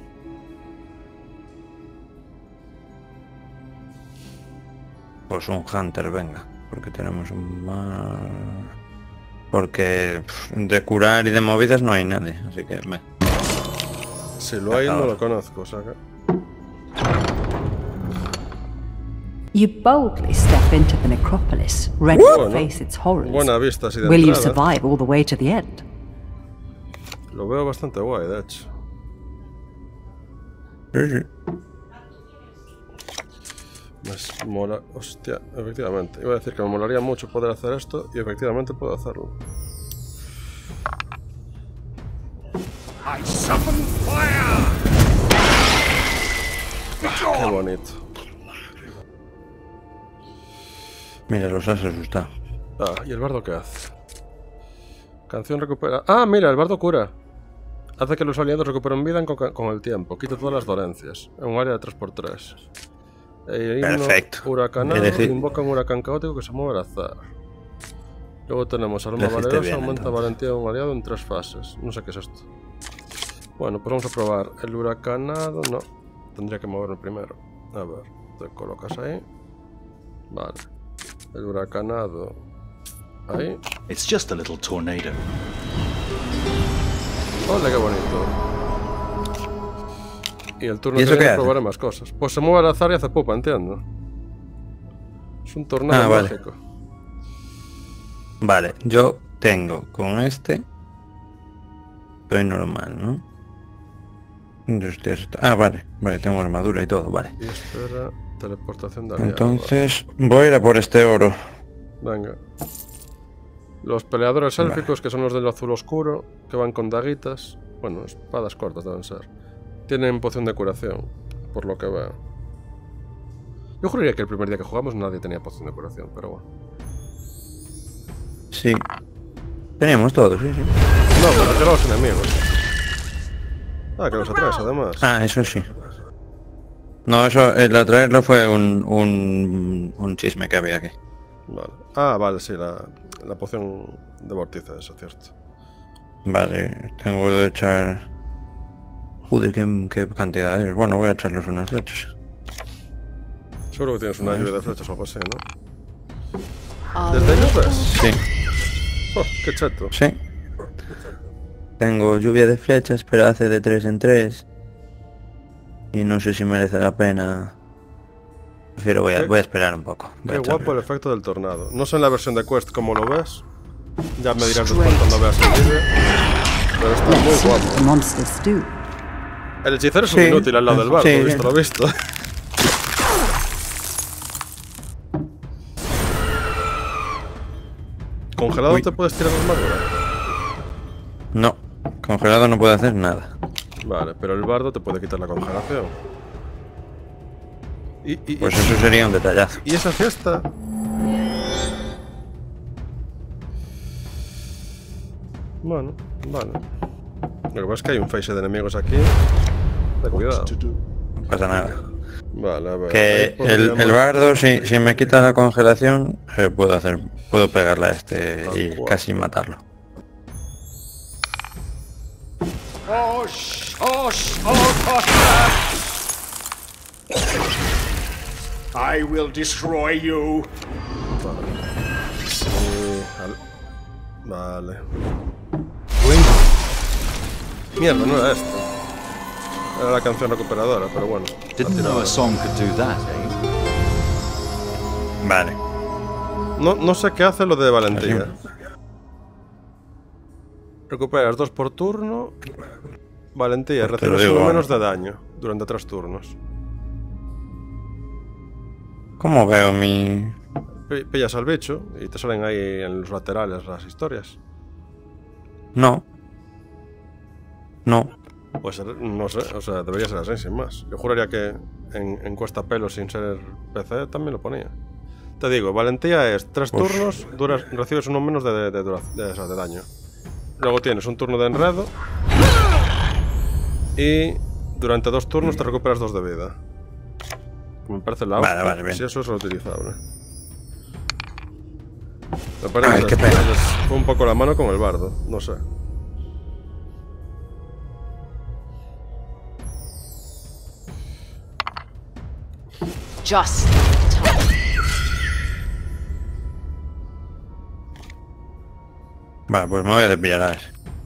Pues un hunter, venga. Porque tenemos un mar... Porque de curar y de movidas no hay nadie. Así que... Si lo hay, no lo conozco, saca. You boldly step into the necropolis, ready to face its horrors. Buena vista así de Will you entrada. survive all the way to the end? Lo veo bastante guay, de hecho. Me mola... Hostia, efectivamente. Iba a decir que me molaría mucho poder hacer esto y efectivamente puedo hacerlo. I summon fire! Qué bonito. Mira, los has asustado. Ah, ¿y el bardo qué hace? Canción recupera... Ah, mira, el bardo cura. Hace que los aliados recuperen vida con el tiempo. Quita todas las dolencias. En un área de 3×3. Perfecto. Huracanado, invoca un huracán caótico que se mueve al azar. Luego tenemos arma valerosa, bien, aumenta entonces. valentía de un aliado en 3 fases. No sé qué es esto. Bueno, pues vamos a probar. El huracanado, no. Tendría que moverme primero. A ver, te colocas ahí. Vale. El huracanado. Ahí. It's just a little tornado. Ole, qué bonito. Y el turno ¿Y que eso qué viene hace? probaré más cosas. Pues se mueve al azar y hace pupa, entiendo. Es un tornado Vale. mágico. Vale, yo tengo con este... Soy normal, ¿no? Vale, tengo armadura y todo, vale. Y espera, teleportación de aliado. Entonces, voy a ir a por este oro. Venga. Los peleadores élficos, que son los del azul oscuro, que van con daguitas. Bueno, espadas cortas deben ser. Tienen poción de curación, por lo que veo. Yo juraría que el primer día que jugamos nadie tenía poción de curación, pero bueno. Sí. Tenemos todos, sí, sí. No, pero que los enemigos. Ah, que los atraes además. Ah, eso sí. No, eso, el atraerlo fue un chisme que había aquí. Vale. Ah, vale, sí, la poción de vórtice, eso es cierto. Vale, tengo que echar... Joder, qué cantidad es. Bueno, voy a echarles unas flechas. Seguro que tienes una lluvia de flechas o algo así, ¿no? ¿Desde ellos ves? Sí, Oh, qué cheto. sí. Tengo lluvia de flechas, pero hace de 3 en 3. Y no sé si merece la pena. Prefiero voy a esperar un poco. Voy Qué a echarle. guapo el efecto del tornado. No sé en la versión de Quest cómo lo ves. Ya me dirás después cuando veas el vídeo. Pero está muy Let's see what the guapo. monsters do. El hechicero es un Sí, inútil al lado del barco, sí, visto lo visto. ¿Congelado Uy. te puedes tirar armadura? No, congelado no puedo hacer nada. Vale, pero el bardo te puede quitar la congelación. Pues eso sería un detallazo. ¿Y esa fiesta? Bueno, vale. Lo que pasa es que hay un face de enemigos aquí. Ten cuidado. No pasa nada. Vale, a ver. Que ahí podríamos- el bardo, si me quita la congelación, puedo pegarle a este y cual. casi matarlo. Osh, osh, osh, I will destroy you. Sí, vale. Mierda, no era esto. Era la canción recuperadora, pero bueno. Didn't know a song could do that, eh? Vale. No sé qué hace lo de valentía. Recuperas 2 por turno. Valentía, Pues te lo recibes digo, 1 menos de daño durante 3 turnos. ¿Cómo veo mi...? Pillas al bicho y te salen ahí en los laterales las historias. No. No. Pues no sé, o sea, debería ser así, sin más. Yo juraría que en Cuesta Pelo, sin ser PC, también lo ponía. Te digo, valentía es 3 turnos, recibes uno menos de daño. Luego tienes un turno de enredo. Y durante 2 turnos te recuperas 2 de vida. Me parece la hostia. Vale, bien. Si eso es reutilizable. Me parece qué que pena. fue un poco la mano con el bardo, no sé. Just in time. Vale, pues me voy a desviar a ese.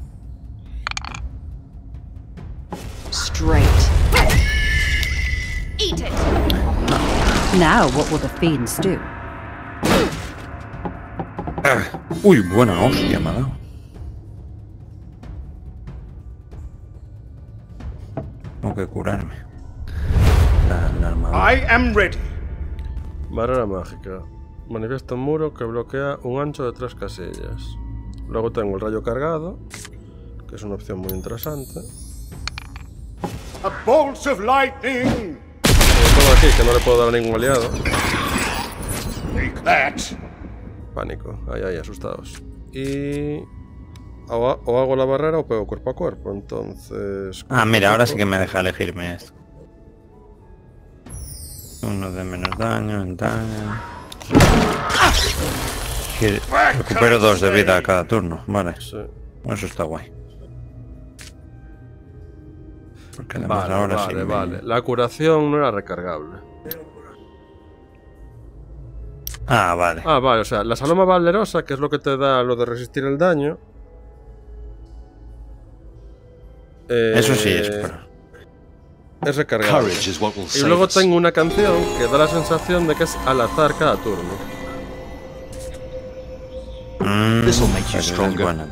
Straight. Eat it. Now, what will the fiends do? Uy, buena hostia me ha dado. Tengo que curarme. La armadura. I am ready. Barrera mágica. Manifiesta un muro que bloquea un ancho de 3 casillas. Luego tengo el rayo cargado, que es una opción muy interesante. A bolt of lightning. Todo aquí, que no le puedo dar a ningún aliado. Take that. Pánico, ahí, asustados. Y... O hago la barrera o pego cuerpo a cuerpo, entonces... Ah, mira, ahora sí que me deja elegirme esto. Uno de menos daño, en daño. Que recupero 2 de vida a cada turno, vale. Sí. Eso está guay. Porque además ahora sí. Vale. La curación no era recargable. Ah, vale. Ah, vale, o sea, la saloma valerosa, que es lo que te da lo de resistir el daño. Eso sí es, pero... Es recargable. Courage is what will Y save luego us. tengo una canción que da la sensación de que es al azar cada turno. This'll make you Pues es stronger. buena.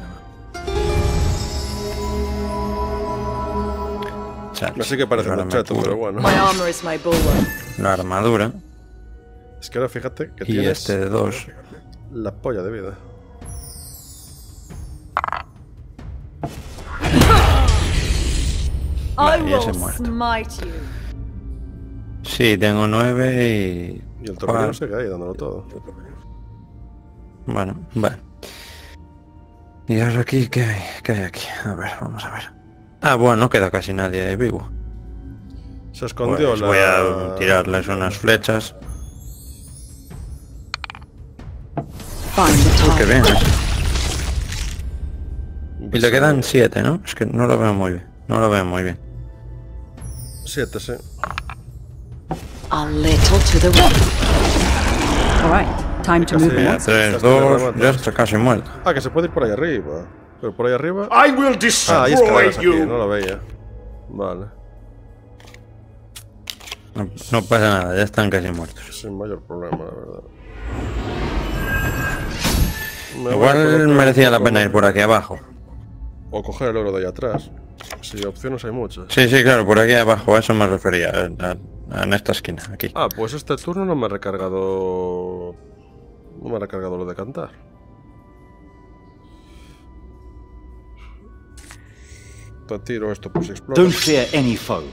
Así que parece Ahora un me cheto, curo. pero bueno. My armor is my bulwark. La armadura Es que ahora fíjate que y tienes este de 2. la polla de vida. Vale, ya se ha muerto. smite you. Sí, tengo 9 y... Y el torpedo sigue ahí dándolo todo. Bueno, vale. ¿Y ahora aquí qué hay? ¿Qué hay aquí? A ver, vamos a ver. Ah, bueno, no queda casi nadie vivo. Se escondió Pues la... voy a tirarles unas flechas. Find the Qué target. bien. Y le quedan 7, ¿no? Es que no lo veo muy bien. No lo veo muy bien. 7, sí. A little to the right. All right, time to move Mira, on. 3, 2, ya está casi muerto. Ah, que se puede ir por ahí arriba. Pero por ahí arriba... I will Ah, hay destroy escaleras aquí, you. no lo veía. Vale. No pasa nada, ya están casi muertos. Sin mayor problema, la verdad. Me voy a Igual colocar merecía un la poco pena ir más. por aquí abajo. O coger el oro de ahí atrás. Sí, opciones hay muchas. Sí, sí, claro, por aquí abajo, a eso me refería, en esta esquina, aquí. Ah, pues este turno no me ha recargado... No me ha recargado lo de cantar. Te tiro esto por si explota. Don't fear any foe.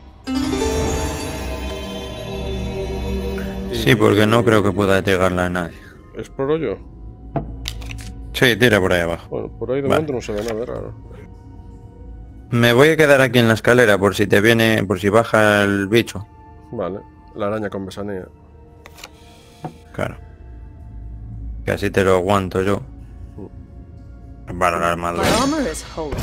Sí, porque no creo que pueda llegarla a nadie. ¿Exploro yo? Sí, tira por ahí abajo. Bueno, por ahí de Vale. momento no se ve nada raro. Me voy a quedar aquí en la escalera por si te viene, por si baja el bicho. Vale, la araña con besanía. Claro. Que así te lo aguanto yo. Para la My armadura. armor is whole.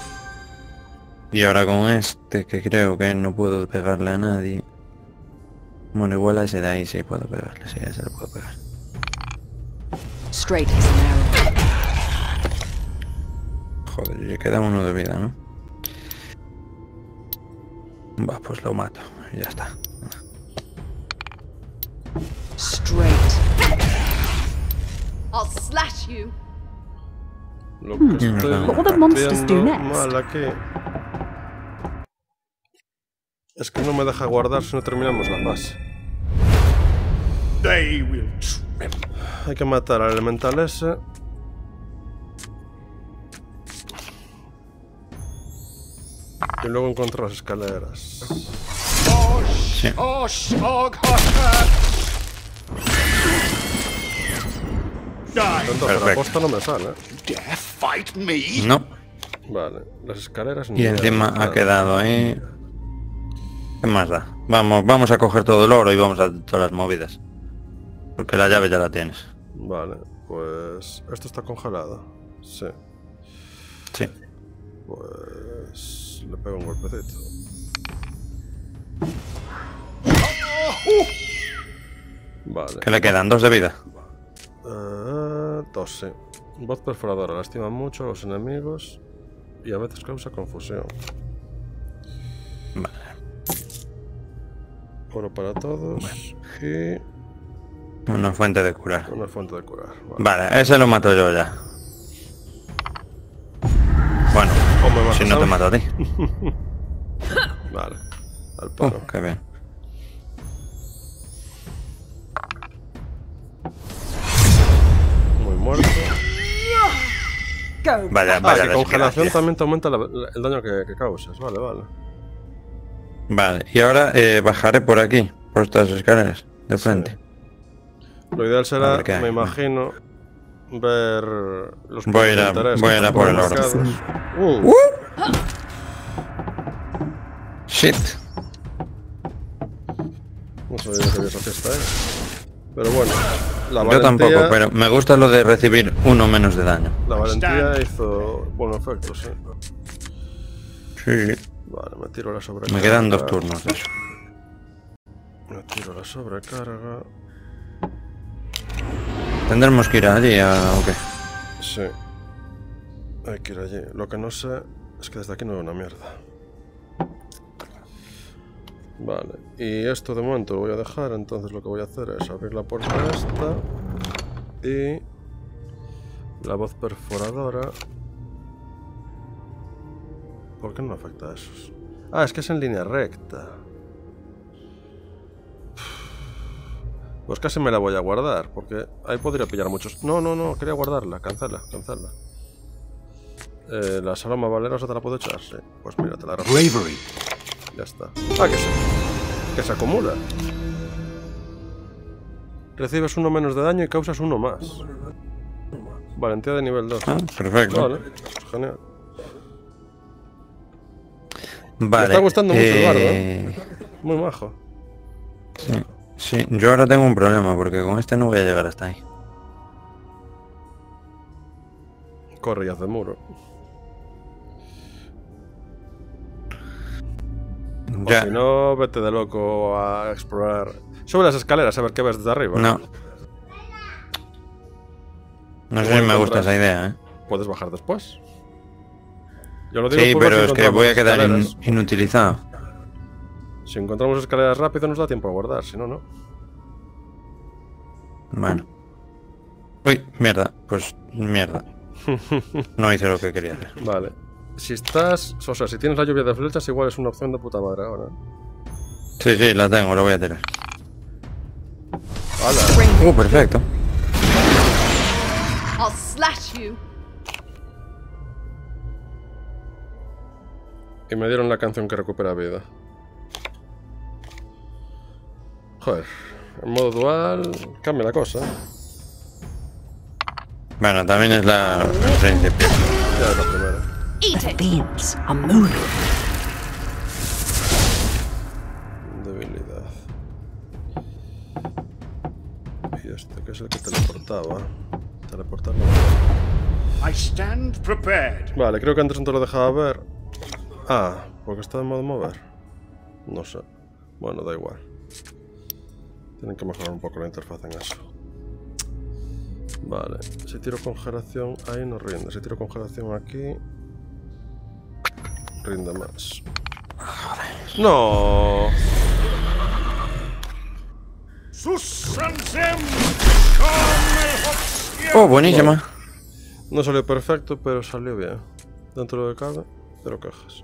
Y ahora con este, que creo que no puedo pegarle a nadie. Bueno, igual a ese de ahí sí puedo pegarle, sí, a ese le puedo pegar. Straight as an arrow. Joder, le queda uno de vida, ¿no? Va, pues lo mato, y ya está. Straight. I'll slash you. Lo que estoy What will the monsters do viendo next? mal aquí es que no me deja guardar si no terminamos la fase. They will tremble. Hay que matar al elemental ese. Y luego encontrar las escaleras. Sí. Tanto hacer Perfecto. aposta no me sale. Dare fight me? No. Vale, las escaleras... Y encima ha quedado ahí. ¿Qué más da? Vamos a coger todo el oro y vamos a todas las movidas. Porque la llave ya la tienes. Vale, pues... Esto está congelado. Sí. Sí. Pues... Le pego un golpecito. Vale. ¿Qué le quedan? 2 de vida. 2, sí. Voz perforadora. Lastima mucho a los enemigos. Y a veces causa confusión. Vale. Oro para todos. Y... Una fuente de curar. una fuente de curar. Vale, ese lo mato yo ya. Bueno, O me matas si no a te mí. mato a ti. Vale. Al palo. Qué bien. Muy muerto. Vaya, Ah, vaya que congelación desgracia. también te aumenta el daño que causas. Vale, vale. Vale, y ahora bajaré por aquí, por estas escaleras, de frente. Lo ideal A será, ver qué hay. me imagino, ver los Voy a ir a- puntos de interés voy a que ir a están por el oro. marcados. Shit. No sabía que había esa fiesta ahí. Pero bueno, la Yo valentía, tampoco, pero me gusta lo de recibir uno menos de daño. la valentía hizo buen efecto, sí. Sí. Vale, me tiro la sobrecarga. Me quedan 2 turnos de eso. Me tiro la sobrecarga. Tendremos que ir allí o qué. Sí. Hay que ir allí. Lo que no sé es que desde aquí no veo una mierda. Vale. Y esto de momento lo voy a dejar. Entonces lo que voy a hacer es abrir la puerta esta. Y... la voz perforadora. ¿Por qué no me afecta a esos? Ah, es que es en línea recta. Pues casi me la voy a guardar, porque ahí podría pillar muchos... No, no, no, quería guardarla, cancela, cancela. La saloma valerosa te la puedo echar, sí. Pues mira, te la rompo. Bravery. Ya está. Ah, que se acumula. Recibes 1 menos de daño y causas 1 más. Valentía de nivel 2. Ah, perfecto. Vale, pues genial. Vale. Me está gustando mucho el bardo, muy majo. Sí, sí, yo ahora tengo un problema porque con este no voy a llegar hasta ahí. Corre y haz de muro. O Ya. si no, vete de loco a explorar. Sube las escaleras a ver qué ves desde arriba. No. No sé si Igual me gusta encontrás. esa idea, ¿eh? Puedes bajar después. Yo lo digo Sí, por ver pero si es que voy a encontramos quedar escaleras. inutilizado. Si encontramos escaleras rápido nos da tiempo a guardar, si no, no. Bueno. Uy, mierda. Pues mierda. No hice lo que quería hacer. Vale. Si estás... O sea, si tienes la lluvia de flechas, igual es una opción de puta madre ahora. Sí, sí, la tengo, lo voy a tirar. ¡Hala! Perfecto. I'll slash you. Y me dieron la canción que recupera vida. Joder. En modo dual... Cambia la cosa. Bueno, también es la el principio. Ya es la primera. Eat it. Beams are moving. Debilidad. Y este que es el que teleportaba. Teleportar no. I stand prepared. Vale, creo que antes no te lo dejaba ver. Ah, porque está en modo mover. No sé. Bueno, da igual. Tienen que mejorar un poco la interfaz en eso. Vale, si tiro congelación ahí no rinde. Si tiro congelación aquí... rinde más. ¡No! Oh, buenísima. No salió perfecto, pero salió bien. Dentro de cabe, pero quejas.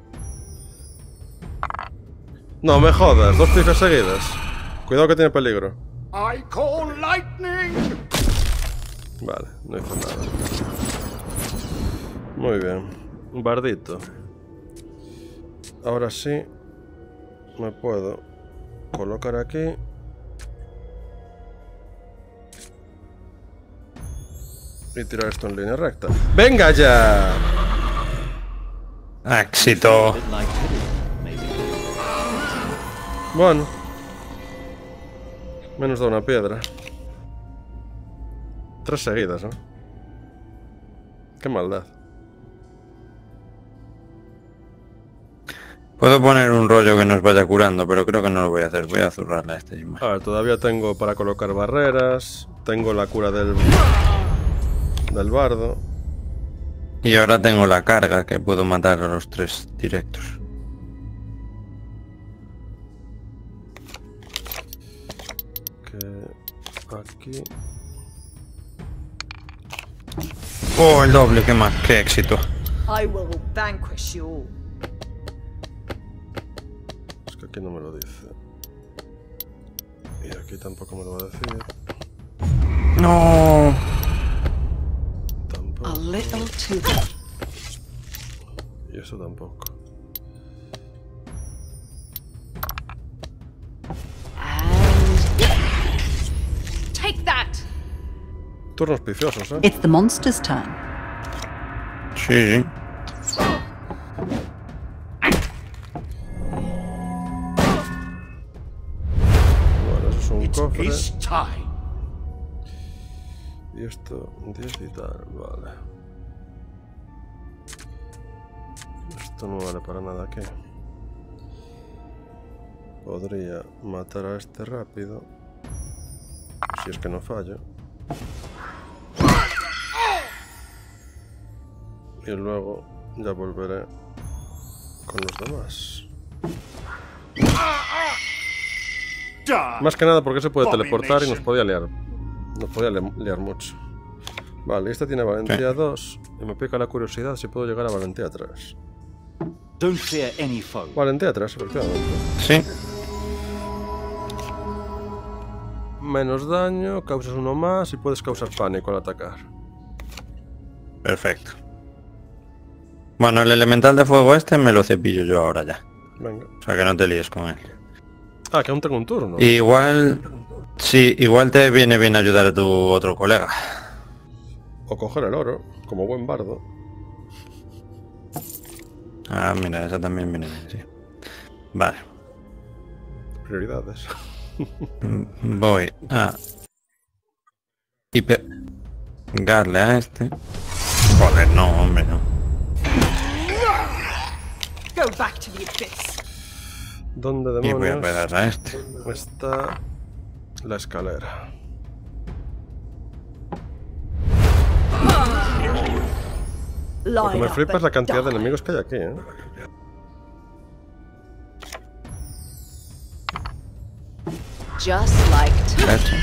No me jodas, 2 pifes seguidas. Cuidado que tiene peligro. I call lightning. Vale, no hizo nada. Muy bien. Un bardito. ahora sí me puedo colocar aquí. Y tirar esto en línea recta. ¡Venga ya! Éxito. Bueno. Menos da una piedra. 3 seguidas, ¿no? Qué maldad. Puedo poner un rollo que nos vaya curando, pero creo que no lo voy a hacer. Voy a zurrarle a este sin más. A ver, todavía tengo para colocar barreras. Tengo la cura del bardo. Y ahora tengo la carga que puedo matar a los 3 directos. Que aquí. Oh, el doble, qué más, qué éxito. I will vanquish you all. Es que aquí no me lo dice. Y aquí tampoco me lo va a decir. No. A little too. Y eso tampoco. Take that! Turnos piciosos, ¿eh? It's the monster's turn. Sí, sí. Bueno, eso es un It's cofre. his time. Y esto, 10 y tal, vale. Esto no vale para nada aquí. Podría matar a este rápido. Si es que no fallo. Y luego ya volveré con los demás. Más que nada porque se puede teleportar y nos podía liar. Nos podía liar mucho. Vale, esta tiene valentía 2 y me pica la curiosidad si puedo llegar a valentía 3. Don't fear any foe. Valentía 3, efectivamente. Sí. Menos daño, causas uno más y puedes causar pánico al atacar. Perfecto. Bueno, el elemental de fuego este me lo cepillo yo ahora ya. Venga. O sea que no te líes con él. Ah, que aún tengo un turno. Igual... Sí, igual te viene bien ayudar a tu otro colega. O coger el oro, como buen bardo. Ah, mira, esa también viene bien, sí. Vale. Prioridades. Voy a... Y pegarle a este. Joder, no, hombre, no. Go back to the abyss. ¿Dónde Y voy a demonios pegar a este. está la escalera? Lo que me flipa es la cantidad de enemigos que hay aquí, ¿eh? Just like Hecho.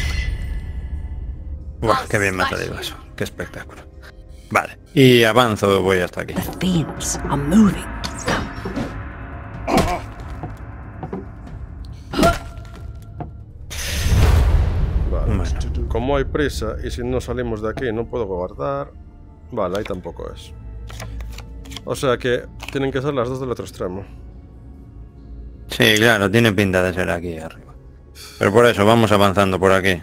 Buah, qué bien me ha salido eso. Qué espectáculo. Vale. Y avanzo, voy hasta aquí. The fiends are moving. Vale. Bueno. Como hay prisa y si no salimos de aquí no puedo guardar. Vale, ahí tampoco es. O sea que tienen que ser las dos del otro extremo. Sí, claro, tiene pinta de ser aquí arriba. Pero por eso, vamos avanzando por aquí.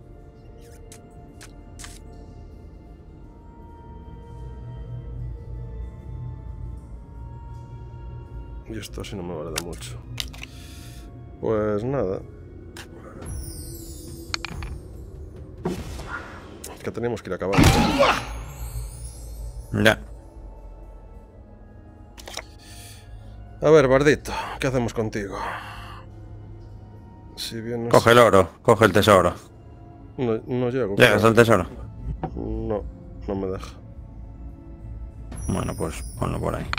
Y esto sí no me vale de mucho. Pues nada. Que tenemos que ir acabando. Ya. A ver, Bardito, ¿qué hacemos contigo? Si bien Coge el oro, coge el tesoro. no llego. ¿Llegas al tesoro? No, no me deja. Bueno, pues ponlo por ahí.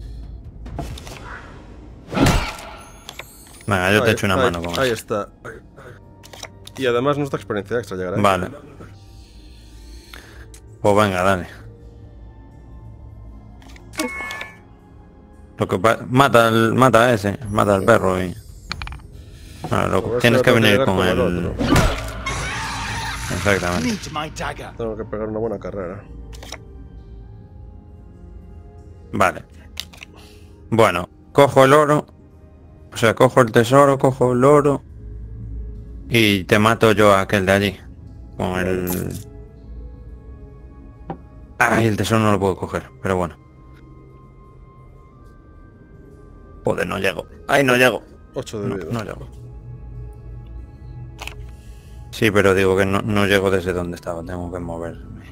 Venga, yo te echo una mano con ahí eso. está. Y además nos da experiencia extra llegar ahí. Vale. Pues venga, dale. Lo que mata a ese, mata al perro y... Bueno, A ver si tienes que ahora tengo venir llegar con el el... otro. Exactamente. Meet my dagger. Tengo que pegar una buena carrera. Vale. Bueno, cojo el oro. O sea, cojo el tesoro, cojo el oro. Y te mato yo a aquel de allí. Con el... Ay, el tesoro no lo puedo coger, pero bueno. Joder, no llego. Ay, no llego. 8 de vida. No llego. Sí, pero digo que no llego desde donde estaba, tengo que moverme.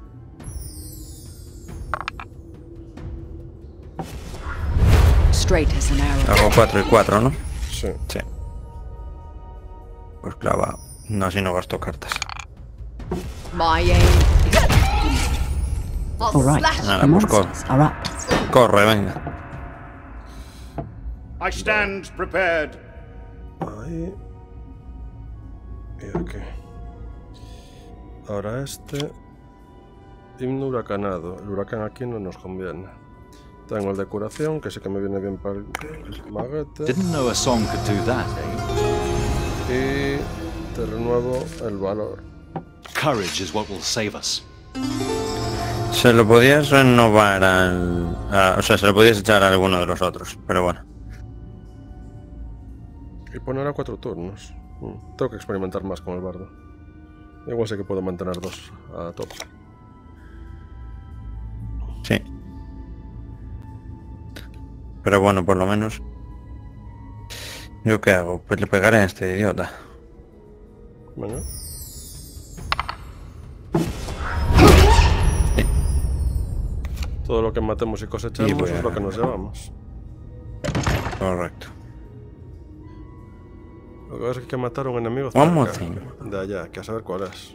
Straight as an arrow. Hago 4 y 4, ¿no? Sí. Sí. Pues clavado. No, así no gasto cartas. My aim. I'll All right, slash Nada, the pues monsters are up. corre, venga. I stand prepared. Ahí. Y aquí. Ahora este. Himno huracanado. El huracán aquí no nos conviene. Tengo el de curación, que sé que me viene bien para el maguete. Didn't know a song could do that, eh? Y te renuevo el valor. Courage is what will save us. Se lo podías renovar o sea, se lo podías echar a alguno de los otros, pero bueno. Y poner a 4 turnos. Tengo que experimentar más con el bardo. Igual sé que puedo mantener 2 a tope. Sí. Pero bueno, por lo menos... ¿Yo qué hago? Pues le pegaré a este idiota. Venga. Todo lo que matemos y cosechemos Y voy es a- lo que nos llevamos. Correcto. Lo que pasa es que hay que matar a un enemigo One more cerca de allá, que a saber cuál es.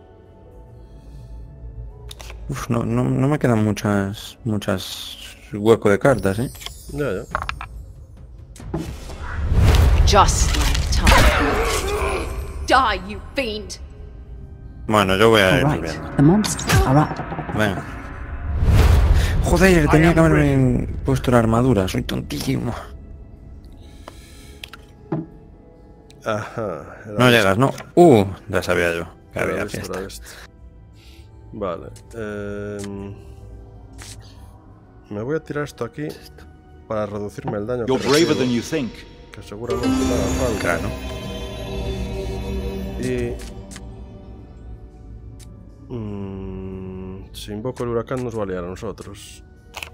Uf, no me quedan muchas hueco de cartas, ¿eh? Ya. just like time. Die, you fiend! Bueno, yo voy a All ir right, viendo. the monsters are up. Venga. Joder, tenía que haberme puesto la armadura, soy tontísimo. Ajá. No llegas, ¿no? Ya sabía yo que Era había esto, fiesta. era esto. Vale. Me voy a tirar esto aquí para reducirme el daño. You're que braver recibo, than you think. que seguramente me haga falta. Claro. Y... si invoco el huracán nos va a liar a nosotros.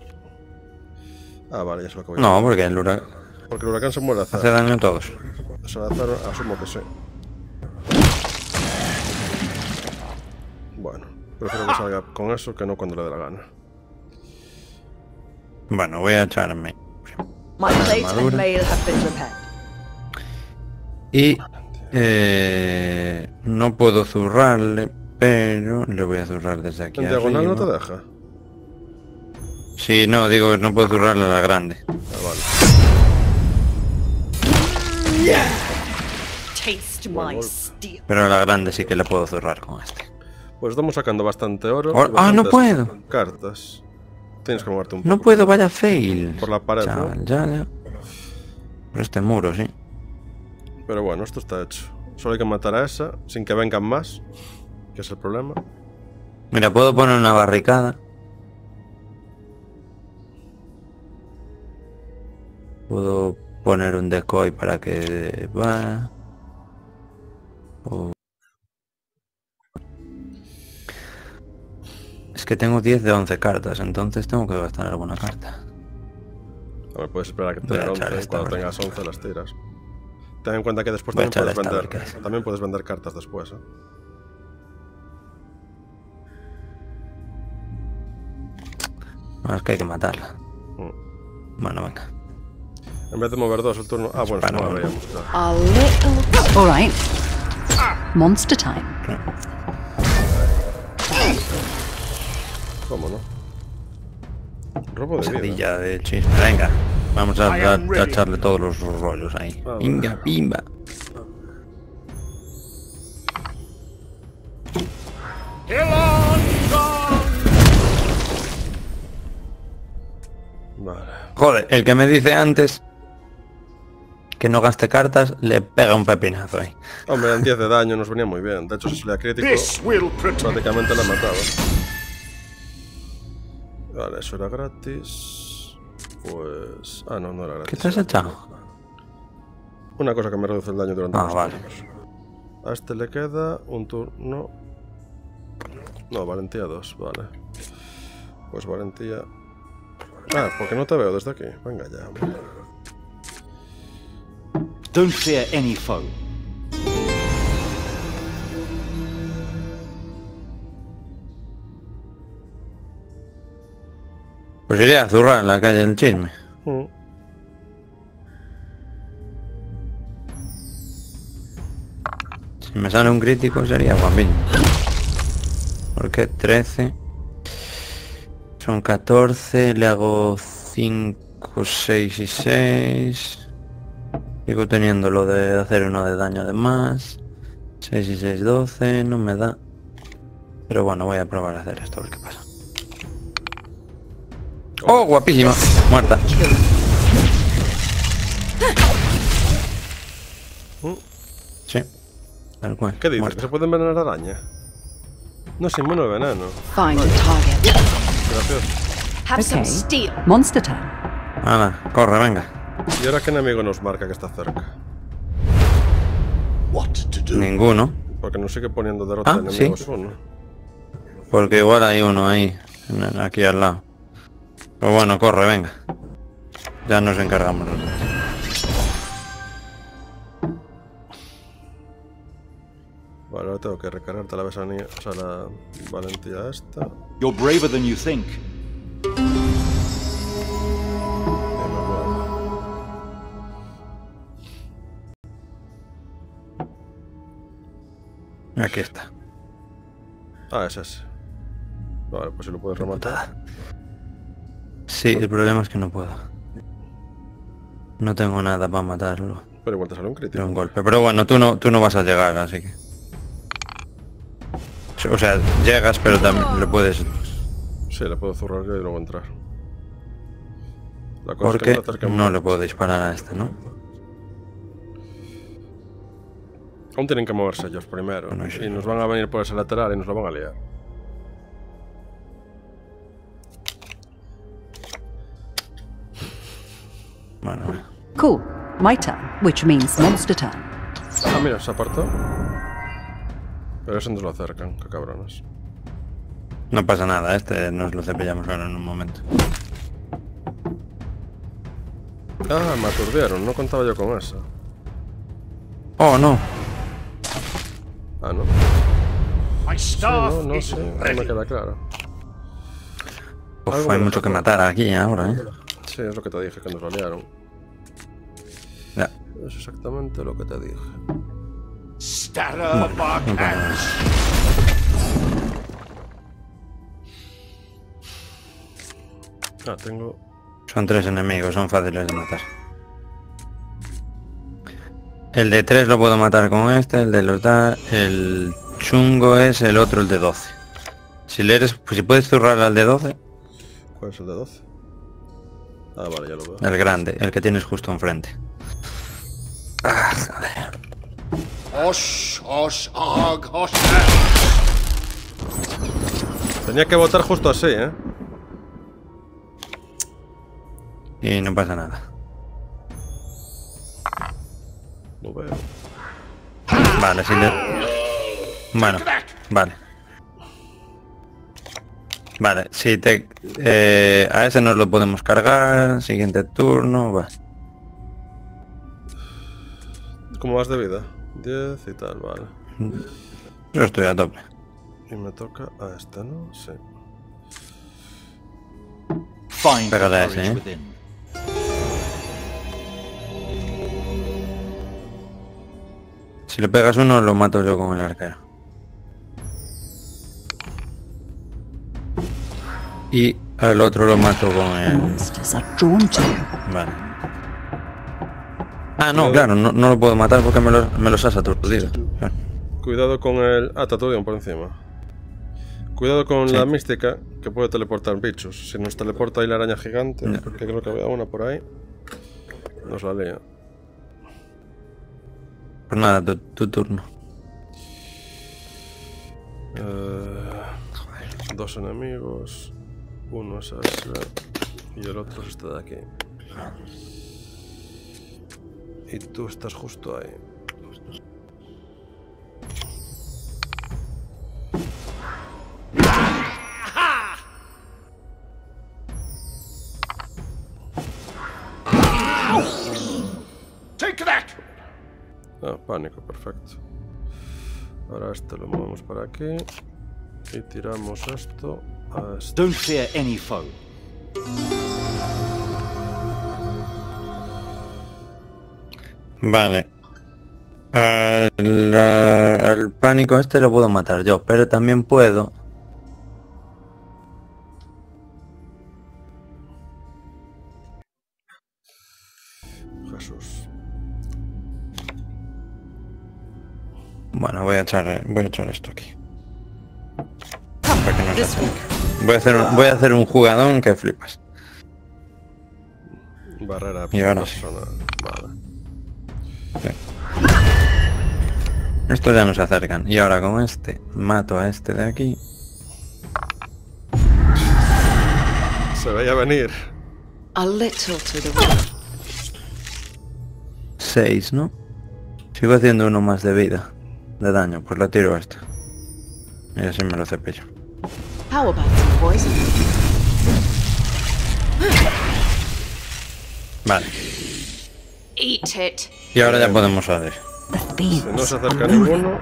Ah, vale, ya es lo que voy a No, porque el Porque el huracán se muere al hace azar. daño a todos. Al azar asumo que sí. Bueno, prefiero que salga con eso que no cuando le dé la gana. Bueno, voy a echarme. My plate and armadura. mail have been repaired. Y no puedo zurrarle, pero le voy a zurrar desde aquí ¿En diagonal no arriba. te deja? Sí, no, digo que no puedo zurrarle a la grande. Ah, vale. Taste Buen my golpe. steel. Pero a la grande sí que le puedo zurrar con este. Pues estamos sacando bastante oro. Or- y no bastantes puedo. Cartas. Tienes que moverte un poco. No puedo, vaya fail. Por la pared, Chaval, ¿no? ya. Por este muro, sí. Pero bueno, esto está hecho. Solo hay que matar a esa sin que vengan más. Que es el problema. Mira, puedo poner una barricada. Puedo poner un decoy para que va. Es que tengo 10 de 11 cartas, entonces tengo que gastar alguna carta. A ver, puedes esperar a que Voy a tenga echar 11 y esta, cuando por tengas 11 las tiras. Ten en cuenta que después Voy a también echar puedes, esta, a ver vender, qué es. también puedes vender cartas después, ¿eh? No, es que hay que matarla. Mm. Bueno, venga. En vez de mover 2 el turno... Ah, bueno, Bueno, no lo bueno. veíamos, claro. A little. All right. Monster time. ¿Cómo no? Robo de vida. Pesadilla de chisme. Venga. Vamos a echarle todos los rollos ahí. Vale. Venga, pimba. Vale. Joder, el que me dice antes que no gaste cartas, le pega un pepinazo ahí. Hombre, en 10 de daño nos venía muy bien. De hecho, si salía crítico, This will protect. prácticamente la mataba. Vale, eso era gratis. Pues... Ah, no, no era gratis. ¿Qué te has echado? Una cosa que me reduce el daño durante los vale. turnos. A este le queda un turno... No, valentía 2, vale. Pues valentía... Ah, porque no te veo desde aquí. Venga ya, hombre. Don't fear any foe. Pues iría a zurrar en la calle del chisme. Si me sale un crítico sería guapín. Porque 13... Son 14, le hago 5, 6 y 6. Sigo teniendo lo de hacer uno de daño de más. 6 y 6, 12, no me da. Pero bueno, voy a probar a hacer esto, a ver qué pasa. ¡Oh, guapísima! Muerta. Sí, tal cual. ¿Qué dices? muerta. ¿Que se puede envenenar araña? No es inmune al veneno. Find a target. Gracioso. Have some Okay. steel. Monster time. Hala, corre, venga. ¿Y ahora qué enemigo nos marca que está cerca? What to do? Ninguno. Porque nos sigue poniendo derrota Ah, de enemigos sí. uno. Porque igual hay uno ahí, aquí al lado. Pues bueno, corre, venga. Ya nos encargamos nosotros. Vale, ahora tengo que recargarte la besanía, o sea, la valentía esta. You're braver than you think. Y me muevo. Aquí está. Ah, es ese. Vale, pues si lo puedes rematar. Sí, el problema es que no puedo. No tengo nada para matarlo. Pero igual te sale un Pero crítico. un golpe. Pero bueno, tú no vas a llegar, así que... O sea, llegas, pero también le puedes... Sí, le puedo zurrar yo y luego entrar. La cosa es que Porque me acerque no le puedo disparar a este, ¿no? Aún tienen que moverse ellos primero. Bueno, sí. Y nos van a venir por ese lateral y nos lo van a liar. Bueno, bueno. Cool. My turn, which means monster time. Ah, mira, se apartó. Pero ese nos lo acercan, qué cabrones. No pasa nada, este nos lo cepillamos ahora en un momento. Ah, me aturdieron, no contaba yo con eso. Oh, no. Ah, no. My Sí, staff no, no is sé, no ready. me queda claro. Uf, Algo hay me mucho que dejó. matar aquí ahora, ¿eh? Sí, es lo que te dije, que nos lo liaron. Ya. Es exactamente lo que te dije. Starter Barkhand. Ah, tengo... Son 3 enemigos, son fáciles de matar. El de 3 lo puedo matar con este, el de los da... El chungo es el otro, el de 12. Si le eres... Pues si puedes zurrar al de 12, ¿Cuál es el de 12? Ah, vale, ya lo veo. el grande, el que tienes justo enfrente. Ah, joder. Osh, osh, og, osh. Tenía que votar justo así, ¿eh? Y no pasa nada. Lo veo. Vale, si le... Bueno, vale. Vale, si te... a ese nos lo podemos cargar, siguiente turno, va. ¿Cómo vas de vida? 10 y tal, vale. Yo estoy a tope. Y me toca a este, ¿no? Sí. Find the Pégale a courage ese, ¿eh? within. Si le pegas uno, lo mato yo con el arquero. Y al otro lo mato con el... Monsters are drawn to you. Vale. Ah, no, claro, no lo puedo matar porque me los has aturdido. Claro. Cuidado con el... Ah, Taturion por encima. Cuidado con Sí. la mística, que puede teleportar bichos. Si nos teleporta ahí la araña gigante, Ya. que creo que había una por ahí, nos la lía. Pues nada, tu turno. Dos enemigos. Uno es ese. Y el otro es este de aquí. Y tú estás justo ahí. Take that! Ah, pánico, perfecto. Ahora este lo movemos para aquí. Y tiramos esto a este. Don't fear any foe. Vale. El pánico este lo puedo matar yo, pero también puedo... Jesús. Bueno, voy a echar esto aquí. Para que no se acerque. Voy a hacer un jugadón que flipas. Barrera Y ahora sí. personal. Vale. Sí. Estos ya no se acercan. Y ahora con este, mato a este de aquí. Se veía venir. A little to the right. 6, ¿no? Sigo haciendo uno más de vida. De daño, pues lo tiro a este. Y así me lo cepillo. How about some poison? Vale. Eat it. Y ahora ya podemos salir. Si no se acerca ninguno.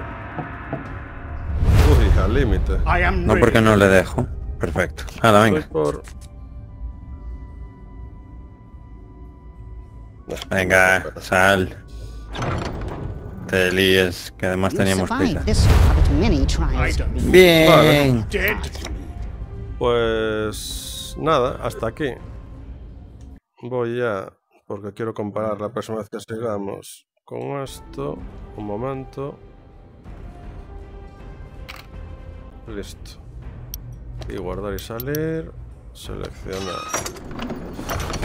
Uy, al límite. I am No porque no le dejo. Perfecto. Hala, Voy venga. por... Venga, sal. Te líes, que además teníamos prisa. I don't Bien. dead. Pues... nada, hasta aquí. Voy ya, porque quiero comparar la próxima vez que sigamos con esto. Un momento. Listo. Y guardar y salir. Seleccionar.